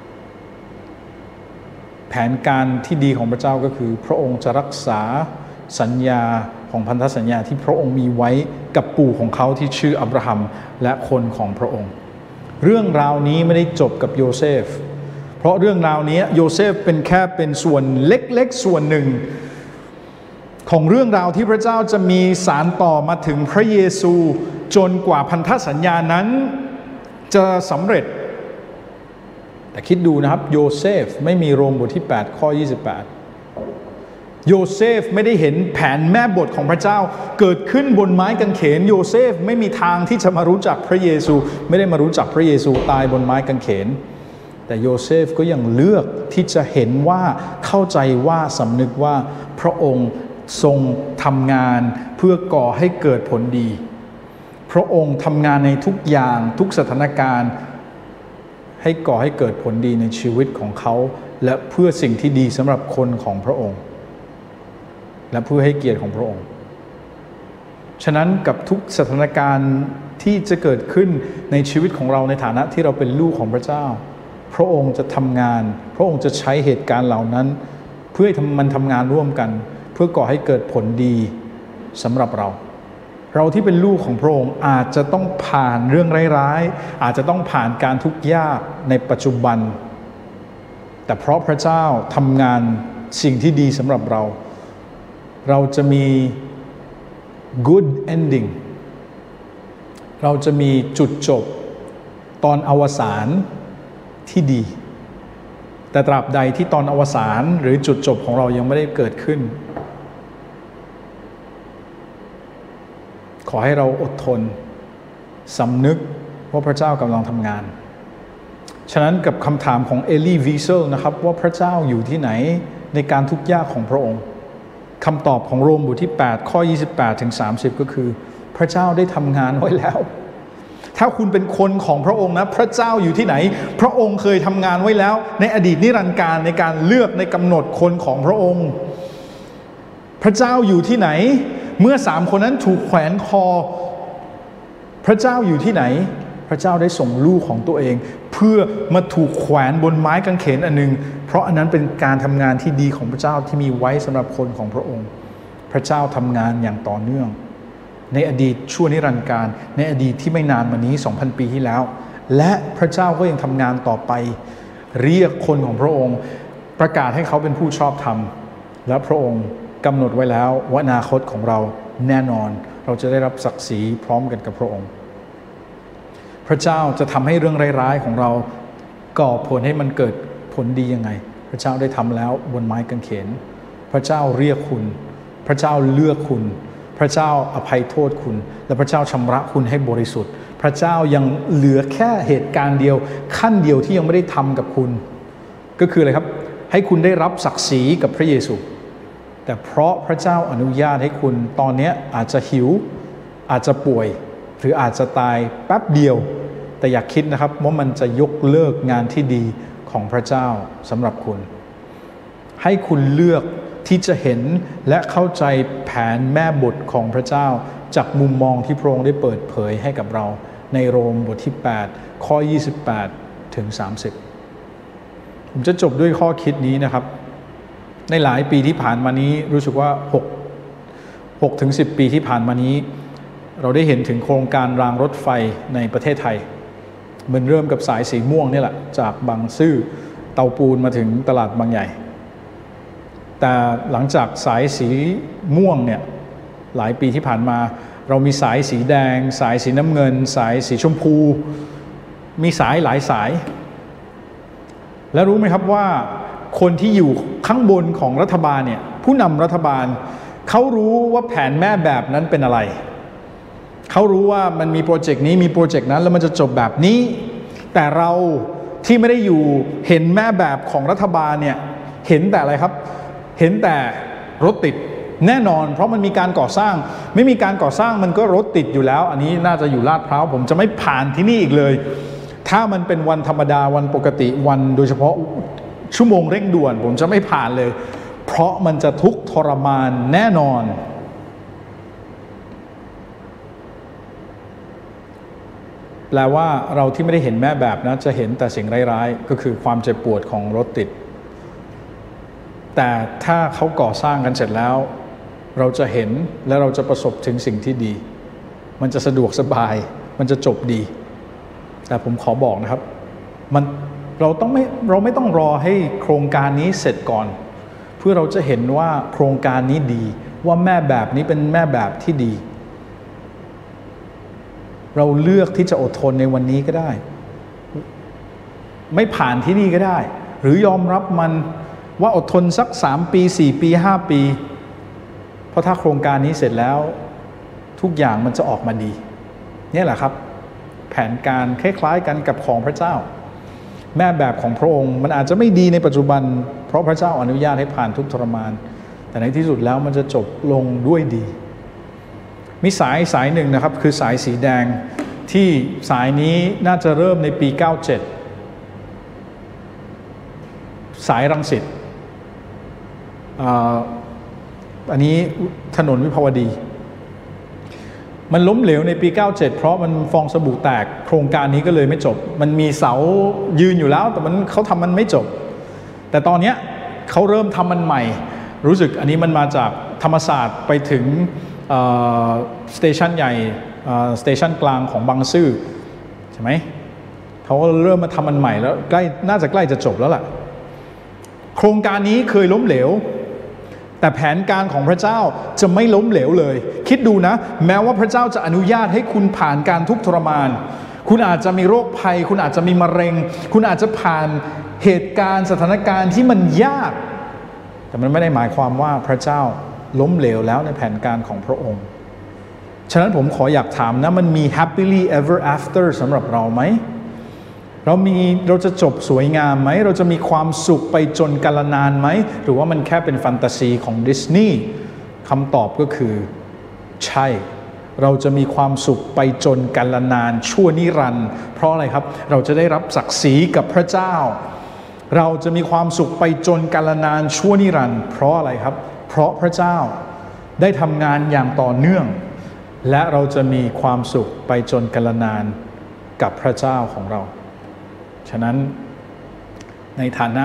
แผนการที่ดีของพระเจ้าก็คือพระองค์จะรักษาสัญญาของพันธสัญญาที่พระองค์มีไว้กับปู่ของเขาที่ชื่ออับราฮัมและคนของพระองค์เรื่องราวนี้ไม่ได้จบกับโยเซฟเพราะเรื่องราวนี้โยเซฟเป็นแค่เป็นส่วนเล็กๆส่วนหนึ่งของเรื่องราวที่พระเจ้าจะมีสารต่อมาถึงพระเยซูจนกว่าพันธสัญญานั้นจะสำเร็จแต่คิดดูนะครับโยเซฟไม่มีโรมบทที่แปดข้อยี่สิบแปดโยเซฟไม่ได้เห็นแผนแม่บทของพระเจ้าเกิดขึ้นบนไม้กางเขนโยเซฟไม่มีทางที่จะมารู้จักพระเยซูไม่ได้มารู้จักพระเยซูตายบนไม้กางเขนแต่โยเซฟก็ยังเลือกที่จะเห็นว่าเข้าใจว่าสำนึกว่าพระองค์ทรงทำงานเพื่อก่อให้เกิดผลดีพระองค์ทำงานในทุกอย่างทุกสถานการณ์ให้ก่อให้เกิดผลดีในชีวิตของเขาและเพื่อสิ่งที่ดีสำหรับคนของพระองค์และเพื่อให้เกียรติของพระองค์ฉะนั้นกับทุกสถานการณ์ที่จะเกิดขึ้นในชีวิตของเราในฐานะที่เราเป็นลูกของพระเจ้าพระองค์จะทำงานพระองค์จะใช้เหตุการณ์เหล่านั้นเพื่อให้มันทำงานร่วมกันเพื่อก่อให้เกิดผลดีสำหรับเราเราที่เป็นลูกของพระองค์อาจจะต้องผ่านเรื่องร้ายๆอาจจะต้องผ่านการทุกข์ยากในปัจจุบันแต่เพราะพระเจ้าทำงานสิ่งที่ดีสำหรับเราเราจะมี good ending เราจะมีจุดจบตอนอวสานที่ดีแต่ตราบใดที่ตอนอวสานหรือจุดจบของเรายังไม่ได้เกิดขึ้นขอให้เราอดทนสำนึกว่าพระเจ้ากำลังทำงานฉะนั้นกับคำถามของเอลีวีเซลนะครับว่าพระเจ้าอยู่ที่ไหนในการทุกข์ยากของพระองค์คำตอบของโรมบทที่แปดข้อยี่สิบแปดถึงสามสิบก็คือพระเจ้าได้ทำงานไว้แล้วถ้าคุณเป็นคนของพระองค์นะพระเจ้าอยู่ที่ไหนพระองค์เคยทำงานไว้แล้วในอดีตนิรันดร์การในการเลือกในกำหนดคนของพระองค์พระเจ้าอยู่ที่ไหนเมื่อสามคนนั้นถูกแขวนคอพระเจ้าอยู่ที่ไหนพระเจ้าได้ส่งลูกของตัวเองเพื่อมาถูกแขวนบนไม้กางเขนอันหนึ่งเพราะอันนั้นเป็นการทำงานที่ดีของพระเจ้าที่มีไว้สำหรับคนของพระองค์พระเจ้าทำงานอย่างต่อเนื่องในอดีตชั่วนิรันดร์การในอดีตที่ไม่นานมานี้ สองพัน ปีที่แล้วและพระเจ้าก็ยังทำงานต่อไปเรียกคนของพระองค์ประกาศให้เขาเป็นผู้ชอบธรรมและพระองค์กำหนดไว้แล้วว่าอนาคตของเราแน่นอนเราจะได้รับศักดิ์ศรีพร้อมกันกับพระองค์พระเจ้าจะทำให้เรื่องร้ายๆของเราก่อผลให้มันเกิดผลดียังไงพระเจ้าได้ทำแล้วบนไม้กางเขนพระเจ้าเรียกคุณพระเจ้าเลือกคุณพระเจ้าอภัยโทษคุณและพระเจ้าชำระคุณให้บริสุทธิ์พระเจ้ายังเหลือแค่เหตุการณ์เดียวขั้นเดียวที่ยังไม่ได้ทำกับคุณก็คืออะไรครับให้คุณได้รับศักดิ์ศรีกับพระเยซูแต่เพราะพระเจ้าอนุญาตให้คุณตอนนี้อาจจะหิวอาจจะป่วยหรืออาจจะตายแป๊บเดียวแต่อยากคิดนะครับว่ามันจะยกเลิกงานที่ดีของพระเจ้าสำหรับคุณให้คุณเลือกที่จะเห็นและเข้าใจแผนแม่บทของพระเจ้าจากมุมมองที่พระองค์ได้เปิดเผยให้กับเราในโรมบทที่แปดข้อยี่สิบแปดถึงสามสิบผมจะจบด้วยข้อคิดนี้นะครับในหลายปีที่ผ่านมานี้รู้สึกว่าหกถึงสิบปีที่ผ่านมานี้เราได้เห็นถึงโครงการรางรถไฟในประเทศไทยมันเริ่มกับสายสีม่วงนี่แหละจากบางซื่อเตาปูนมาถึงตลาดบางใหญ่แต่หลังจากสายสีม่วงเนี่ยหลายปีที่ผ่านมาเรามีสายสีแดงสายสีน้ำเงินสายสีชมพูมีสายหลายสายแล้วรู้ไหมครับว่าคนที่อยู่ข้างบนของรัฐบาลเนี่ยผู้นำรัฐบาลเขารู้ว่าแผนแม่แบบนั้นเป็นอะไรเขารู้ว่ามันมีโปรเจกต์นี้มีโปรเจกต์นั้นแล้วมันจะจบแบบนี้แต่เราที่ไม่ได้อยู่เห็นแม่แบบของรัฐบาลเนี่ยเห็นแต่อะไรครับเห็นแต่รถติดแน่นอนเพราะมันมีการก่อสร้างไม่มีการก่อสร้างมันก็รถติดอยู่แล้วอันนี้น่าจะอยู่ลาดพร้าวผมจะไม่ผ่านที่นี่อีกเลยถ้ามันเป็นวันธรรมดาวันปกติวันโดยเฉพาะชั่วโมงเร่งด่วนผมจะไม่ผ่านเลยเพราะมันจะทุกข์ทรมานแน่นอนแปลว่าเราที่ไม่ได้เห็นแม่แบบนะจะเห็นแต่สิ่งร้ายๆก็คือความเจ็บปวดของรถติดแต่ถ้าเขาก่อสร้างกันเสร็จแล้วเราจะเห็นและเราจะประสบถึงสิ่งที่ดีมันจะสะดวกสบายมันจะจบดีแต่ผมขอบอกนะครับมันเราต้องไม่เราไม่ต้องรอให้โครงการนี้เสร็จก่อนเพื่อเราจะเห็นว่าโครงการนี้ดีว่าแม่แบบนี้เป็นแม่แบบที่ดีเราเลือกที่จะอดทนในวันนี้ก็ได้ไม่ผ่านที่นี่ก็ได้หรือยอมรับมันว่าอดทนสักสามปีสี่ปีห้าปีเพราะถ้าโครงการนี้เสร็จแล้วทุกอย่างมันจะออกมาดีนี่แหละครับแผนการคล้ายๆกันกับของพระเจ้าแม่แบบของพระองค์มันอาจจะไม่ดีในปัจจุบันเพราะพระเจ้าอนุญาตให้ผ่านทุกทรมานแต่ในที่สุดแล้วมันจะจบลงด้วยดีมีสายสายหนึ่งนะครับคือสายสีแดงที่สายนี้น่าจะเริ่มในปีเก้าสิบเจ็ดสายรังสิตอันนี้ถนนวิภาวดีมันล้มเหลวในปีเก้าสิบเจ็ดเพราะมันฟองสบู่แตกโครงการนี้ก็เลยไม่จบมันมีเสายืนอยู่แล้วแต่มันเขาทำมันไม่จบแต่ตอนนี้เขาเริ่มทำมันใหม่รู้สึกอันนี้มันมาจากธรรมศาสตร์ไปถึงสเตชันใหญ่สเตชันกลางของบางซื่อใช่ไหมเขาก็เริ่มมาทำมันใหม่แล้วใกล้น่าจะใกล้จะจบแล้วล่ะโครงการนี้เคยล้มเหลวแต่แผนการของพระเจ้าจะไม่ล้มเหลวเลยคิดดูนะแม้ว่าพระเจ้าจะอนุญาตให้คุณผ่านการทุกข์ทรมานคุณอาจจะมีโรคภัยคุณอาจจะมีมะเร็งคุณอาจจะผ่านเหตุการณ์สถานการณ์ที่มันยากแต่มันไม่ได้หมายความว่าพระเจ้าล้มเหลวแล้วในแผนการของพระองค์ฉะนั้นผมขออยากถามนะมันมี happily ever after สำหรับเราไหมเรามีเราจะจบสวยงามไหมเราจะมีความสุขไปจนกาลนานไหมหรือว่ามันแค่เป็นแฟนตาซีของดิสนีย์คำตอบก็คือใช่เราจะมีความสุขไปจนกาลนานชั่วนิรันดร์เพราะอะไรครับเราจะได้รับศักดิ์ศรีกับพระเจ้าเราจะมีความสุขไปจนกาลนานชั่วนิรันดร์เพราะอะไรครับเพราะพระเจ้าได้ทำงานอย่างต่อเนื่องและเราจะมีความสุขไปจนกาลนานกับพระเจ้าของเราฉะนั้นในฐานะ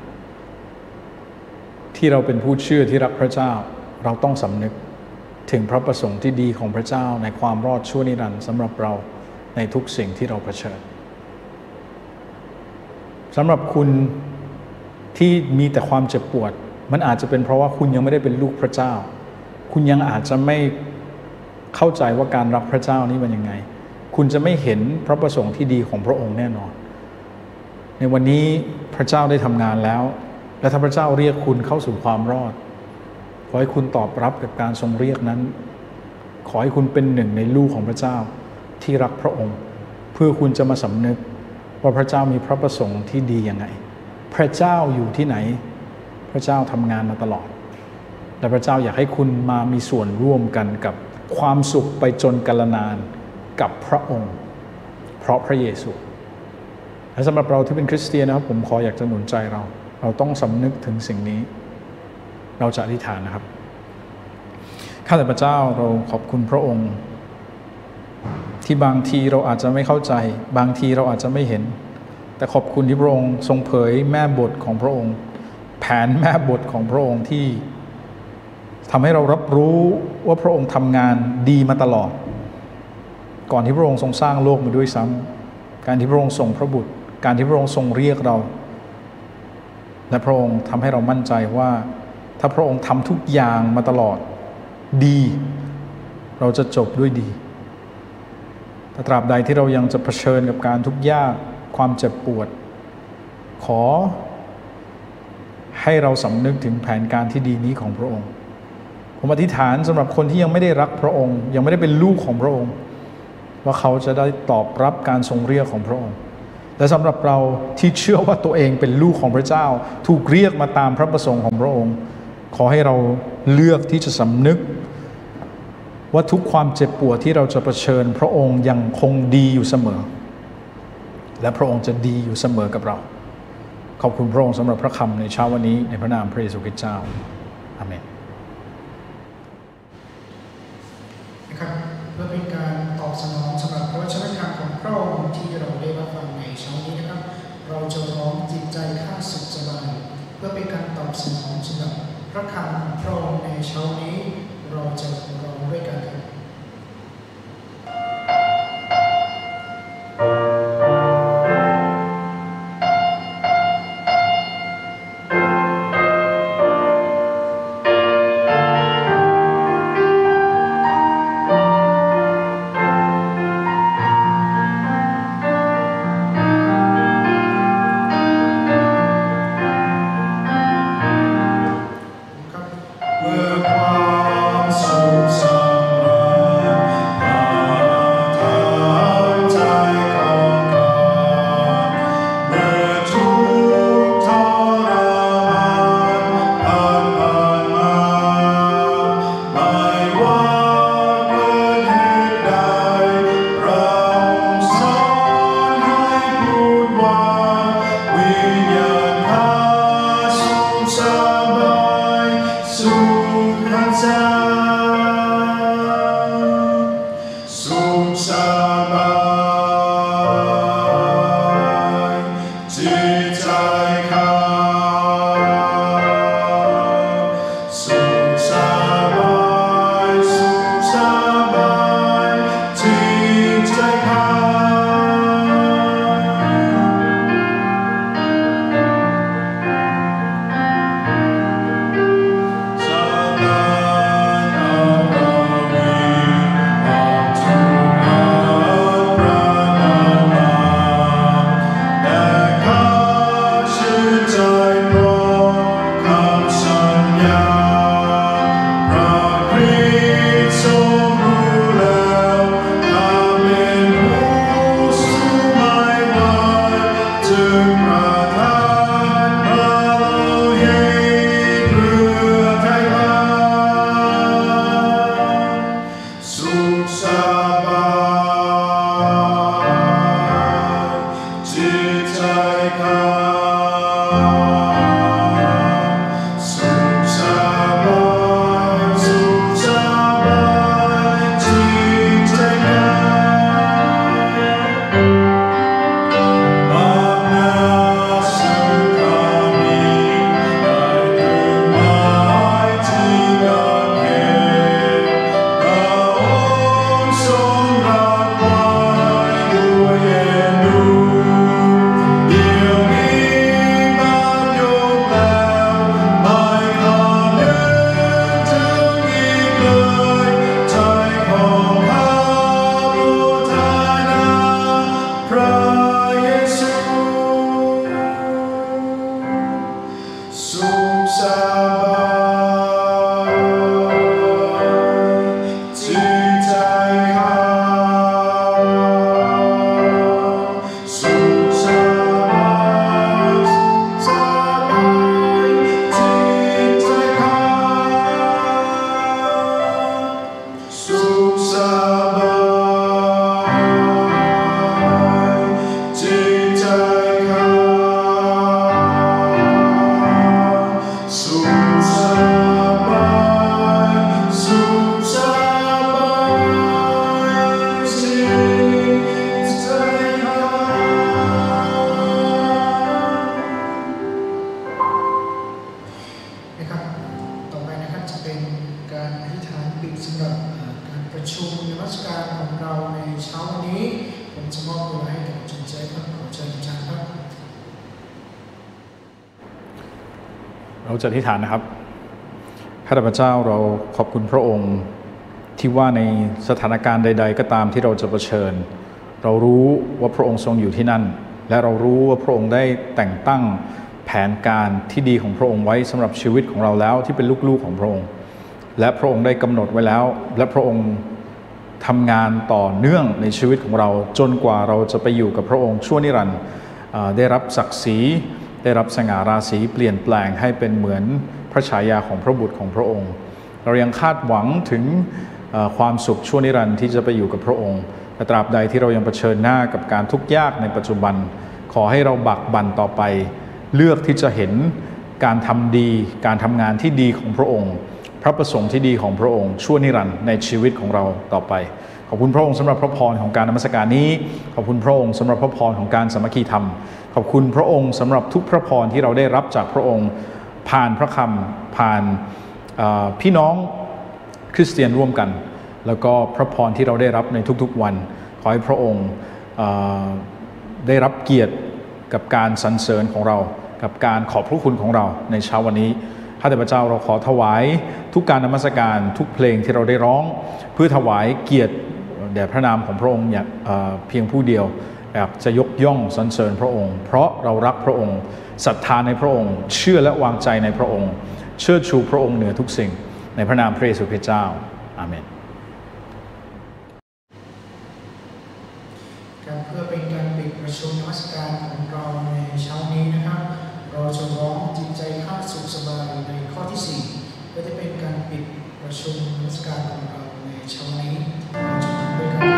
ที่เราเป็นผู้เชื่อที่รักพระเจ้าเราต้องสำนึกถึงพระประสงค์ที่ดีของพระเจ้าในความรอดชั่วนิรันดร์สำหรับเราในทุกสิ่งที่เราเผชิญสำหรับคุณที่มีแต่ความเจ็บปวดมันอาจจะเป็นเพราะว่าคุณยังไม่ได้เป็นลูกพระเจ้าคุณยังอาจจะไม่เข้าใจว่าการรักพระเจ้านี่มันยังไงคุณจะไม่เห็นพระประสงค์ที่ดีของพระองค์แน่นอนในวันนี้พระเจ้าได้ทำงานแล้วและถ้าพระเจ้าเรียกคุณเข้าสู่ความรอดขอให้คุณตอบรับกับการทรงเรียกนั้นขอให้คุณเป็นหนึ่งในลูกของพระเจ้าที่รักพระองค์เพื่อคุณจะมาสำนึกว่าพระเจ้ามีพระประสงค์ที่ดียังไงพระเจ้าอยู่ที่ไหนพระเจ้าทำงานมาตลอดและพระเจ้าอยากให้คุณมามีส่วนร่วมกันกับความสุขไปจนกาลนานกับพระองค์เพราะพระเยซูและสำหรับเราที่เป็นคริสเตียนนะครับผมขออยากจะหนุนใจเราเราต้องสำนึกถึงสิ่งนี้เราจะอธิษฐานนะครับข้าแต่พระเจ้าเราขอบคุณพระองค์ที่บางทีเราอาจจะไม่เข้าใจบางทีเราอาจจะไม่เห็นแต่ขอบคุณที่พระองค์ทรงเผยแม่บทของพระองค์แผนแม่บทของพระองค์ที่ทำให้เรารับรู้ว่าพระองค์ทำงานดีมาตลอดก่อนที่พระองค์ทรงสร้างโลกมาด้วยซ้ำการที่พระองค์ส่งพระบุตรการที่พระองค์ทรงเรียกเราและพระองค์ทำให้เรามั่นใจว่าถ้าพระองค์ทำทุกอย่างมาตลอดดีเราจะจบด้วยดีแต่ตราบใดที่เรายังจะเผชิญกับการทุกข์ยากความเจ็บปวดขอให้เราสำนึกถึงแผนการที่ดีนี้ของพระองค์ผมอธิษฐานสำหรับคนที่ยังไม่ได้รักพระองค์ยังไม่ได้เป็นลูกของพระองค์ว่าเขาจะได้ตอบรับการทรงเรียกของพระองค์และสำหรับเราที่เชื่อว่าตัวเองเป็นลูกของพระเจ้าถูกเรียกมาตามพระประสงค์ของพระองค์ขอให้เราเลือกที่จะสำนึกว่าทุกความเจ็บปวดที่เราจะเผชิญพระองค์ยังคงดีอยู่เสมอและพระองค์จะดีอยู่เสมอกับเราขอบคุณพระองค์สำหรับพระคำในเช้าวันนี้ในพระนามพระเยซูคริสต์เจ้าอาเมนนะครับเพื่อเป็นการตอบสนองสำหรับพระวจนะของพระองค์ที่เราได้รับฟังในเช้านี้นะครับเราจะร้องจิตใจข้าสุขสบายเพื่อเป็นการตอบสนองสำหรับพระคำของพระองค์ในเช้านี้เราจะร้องด้วยกันครับพระเจ้าสุขสบายจิตใจเขาสุขสบายสุขสบายจิตใจเขาเราจะอธิษฐานนะครับข้าแต่พเจ้าเราขอบคุณพระองค์ที่ว่าในสถานการณ์ใดๆก็ตามที่เราจะเผชิญเรารู้ว่าพระองค์ทรงอยู่ที่นั่นและเรารู้ว่าพระองค์ได้แต่งตั้งแผนการที่ดีของพระองค์ไว้สำหรับชีวิตของเราแล้วที่เป็นลูกๆของพระองค์และพระองค์ได้กำหนดไว้แล้วและพระองค์ทำงานต่อเนื่องในชีวิตของเราจนกว่าเราจะไปอยู่กับพระองค์ชั่วนิรันดร์ได้รับศักดิ์ศรีได้รับสง่าราศีเปลี่ยนแปลงให้เป็นเหมือนพระฉายาของพระบุตรของพระองค์เรายังคาดหวังถึงความสุขชั่วนิรันดร์ที่จะไปอยู่กับพระองค์แต่ตราบใดที่เรายังเผชิญหน้ากับการทุกข์ยากในปัจจุบันขอให้เราบักบั่นต่อไปเลือกที่จะเห็นการทำดีการทำงานที่ดีของพระองค์พระประสงค์ที่ดีของพระองค์ชั่วนิรันดร์ในชีวิตของเราต่อไปขอบคุณพระองค์สำหรับพระพรของการนมัสการนี้ขอบคุณพระองค์สำหรับพระพรของการสามัคคีธรรมขอบคุณพระองค์สำหรับทุกพระพรที่เราได้รับจากพระองค์ผ่านพระคำผ่านพี่น้องคริสเตียนร่วมกันแล้วก็พระพรที่เราได้รับในทุกๆวันขอให้พระองค์ได้รับเกียรติกับการสรรเสริญของเรากับการขอบพระคุณของเราในเช้าวันนี้ข้าแต่พระเจ้าเราขอถวายทุกการนมัสการทุกเพลงที่เราได้ร้องเพื่อถวายเกียรติแด่พระนามของพระองค์อย่างเพียงผู้เดียวอยากจะยกย่องสรรเสริญพระองค์เพราะเรารักพระองค์ศรัทธาในพระองค์เชื่อและวางใจในพระองค์เชิดชูพระองค์เหนือทุกสิ่งในพระนามพระเยซูคริสต์เจ้าอาเมนการเพื่อเป็นการปิดประชุมนมัสการของเราในเช้านี้นะครับเราจะร้องจิตใจข้าสุขสบายในข้อที่สี่ก็จะเป็นการปิดประชุมนมัสการของเราในเช้านี้เราจะทำด้วยกัน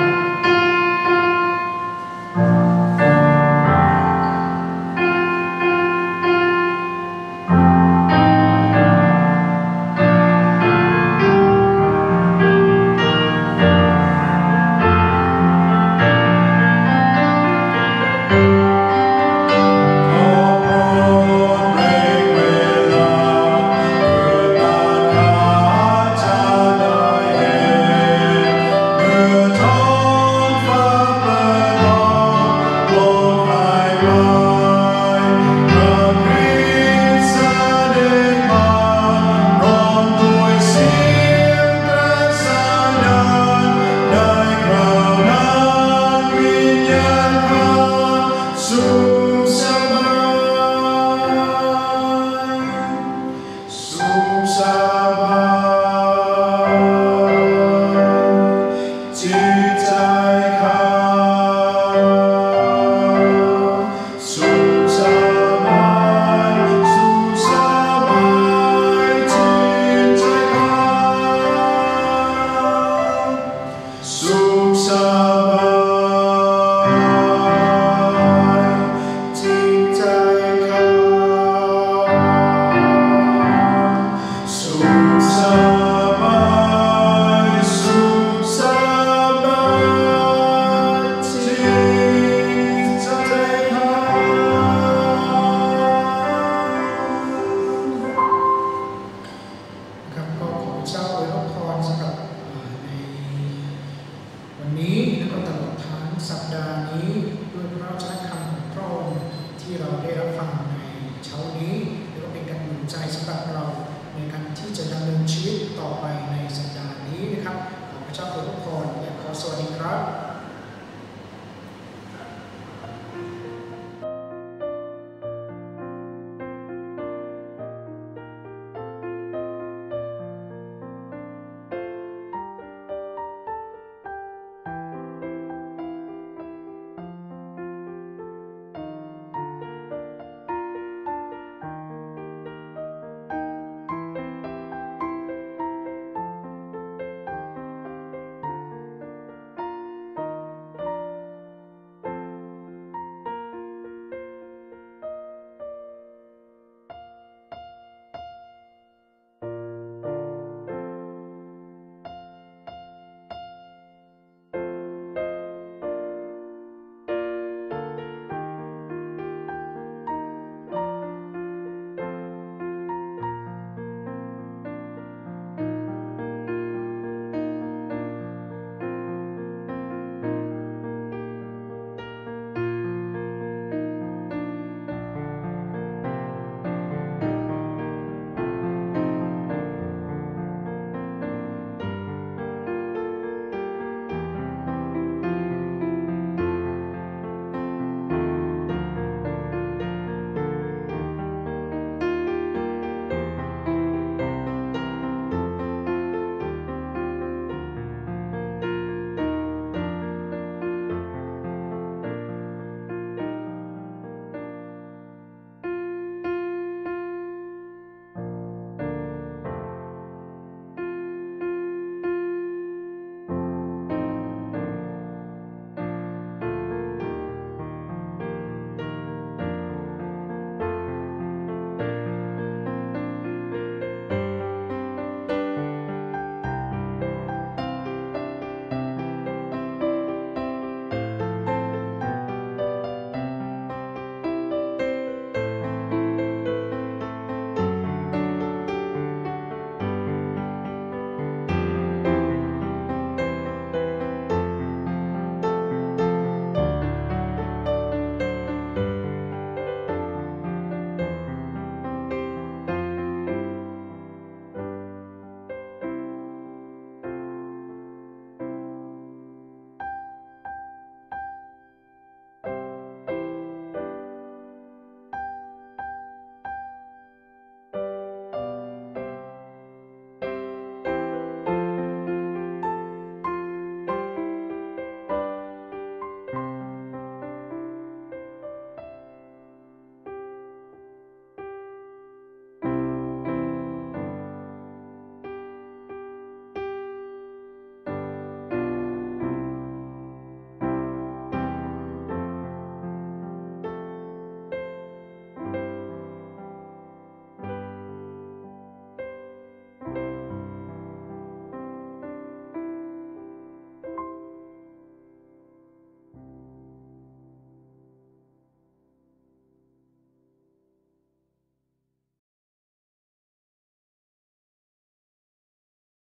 ดาห์นี้ด้วยพระวจนะคำของพระองค์ที่เราได้รับฟังในเช้านี้และก็เป็นการหนุนใจสำหรับเราในการที่จะดำเนินชีวิตต่อไปในสัปดาห์นี้นะครับขอพระเจ้าอวยพรและขอสวัสดีครับ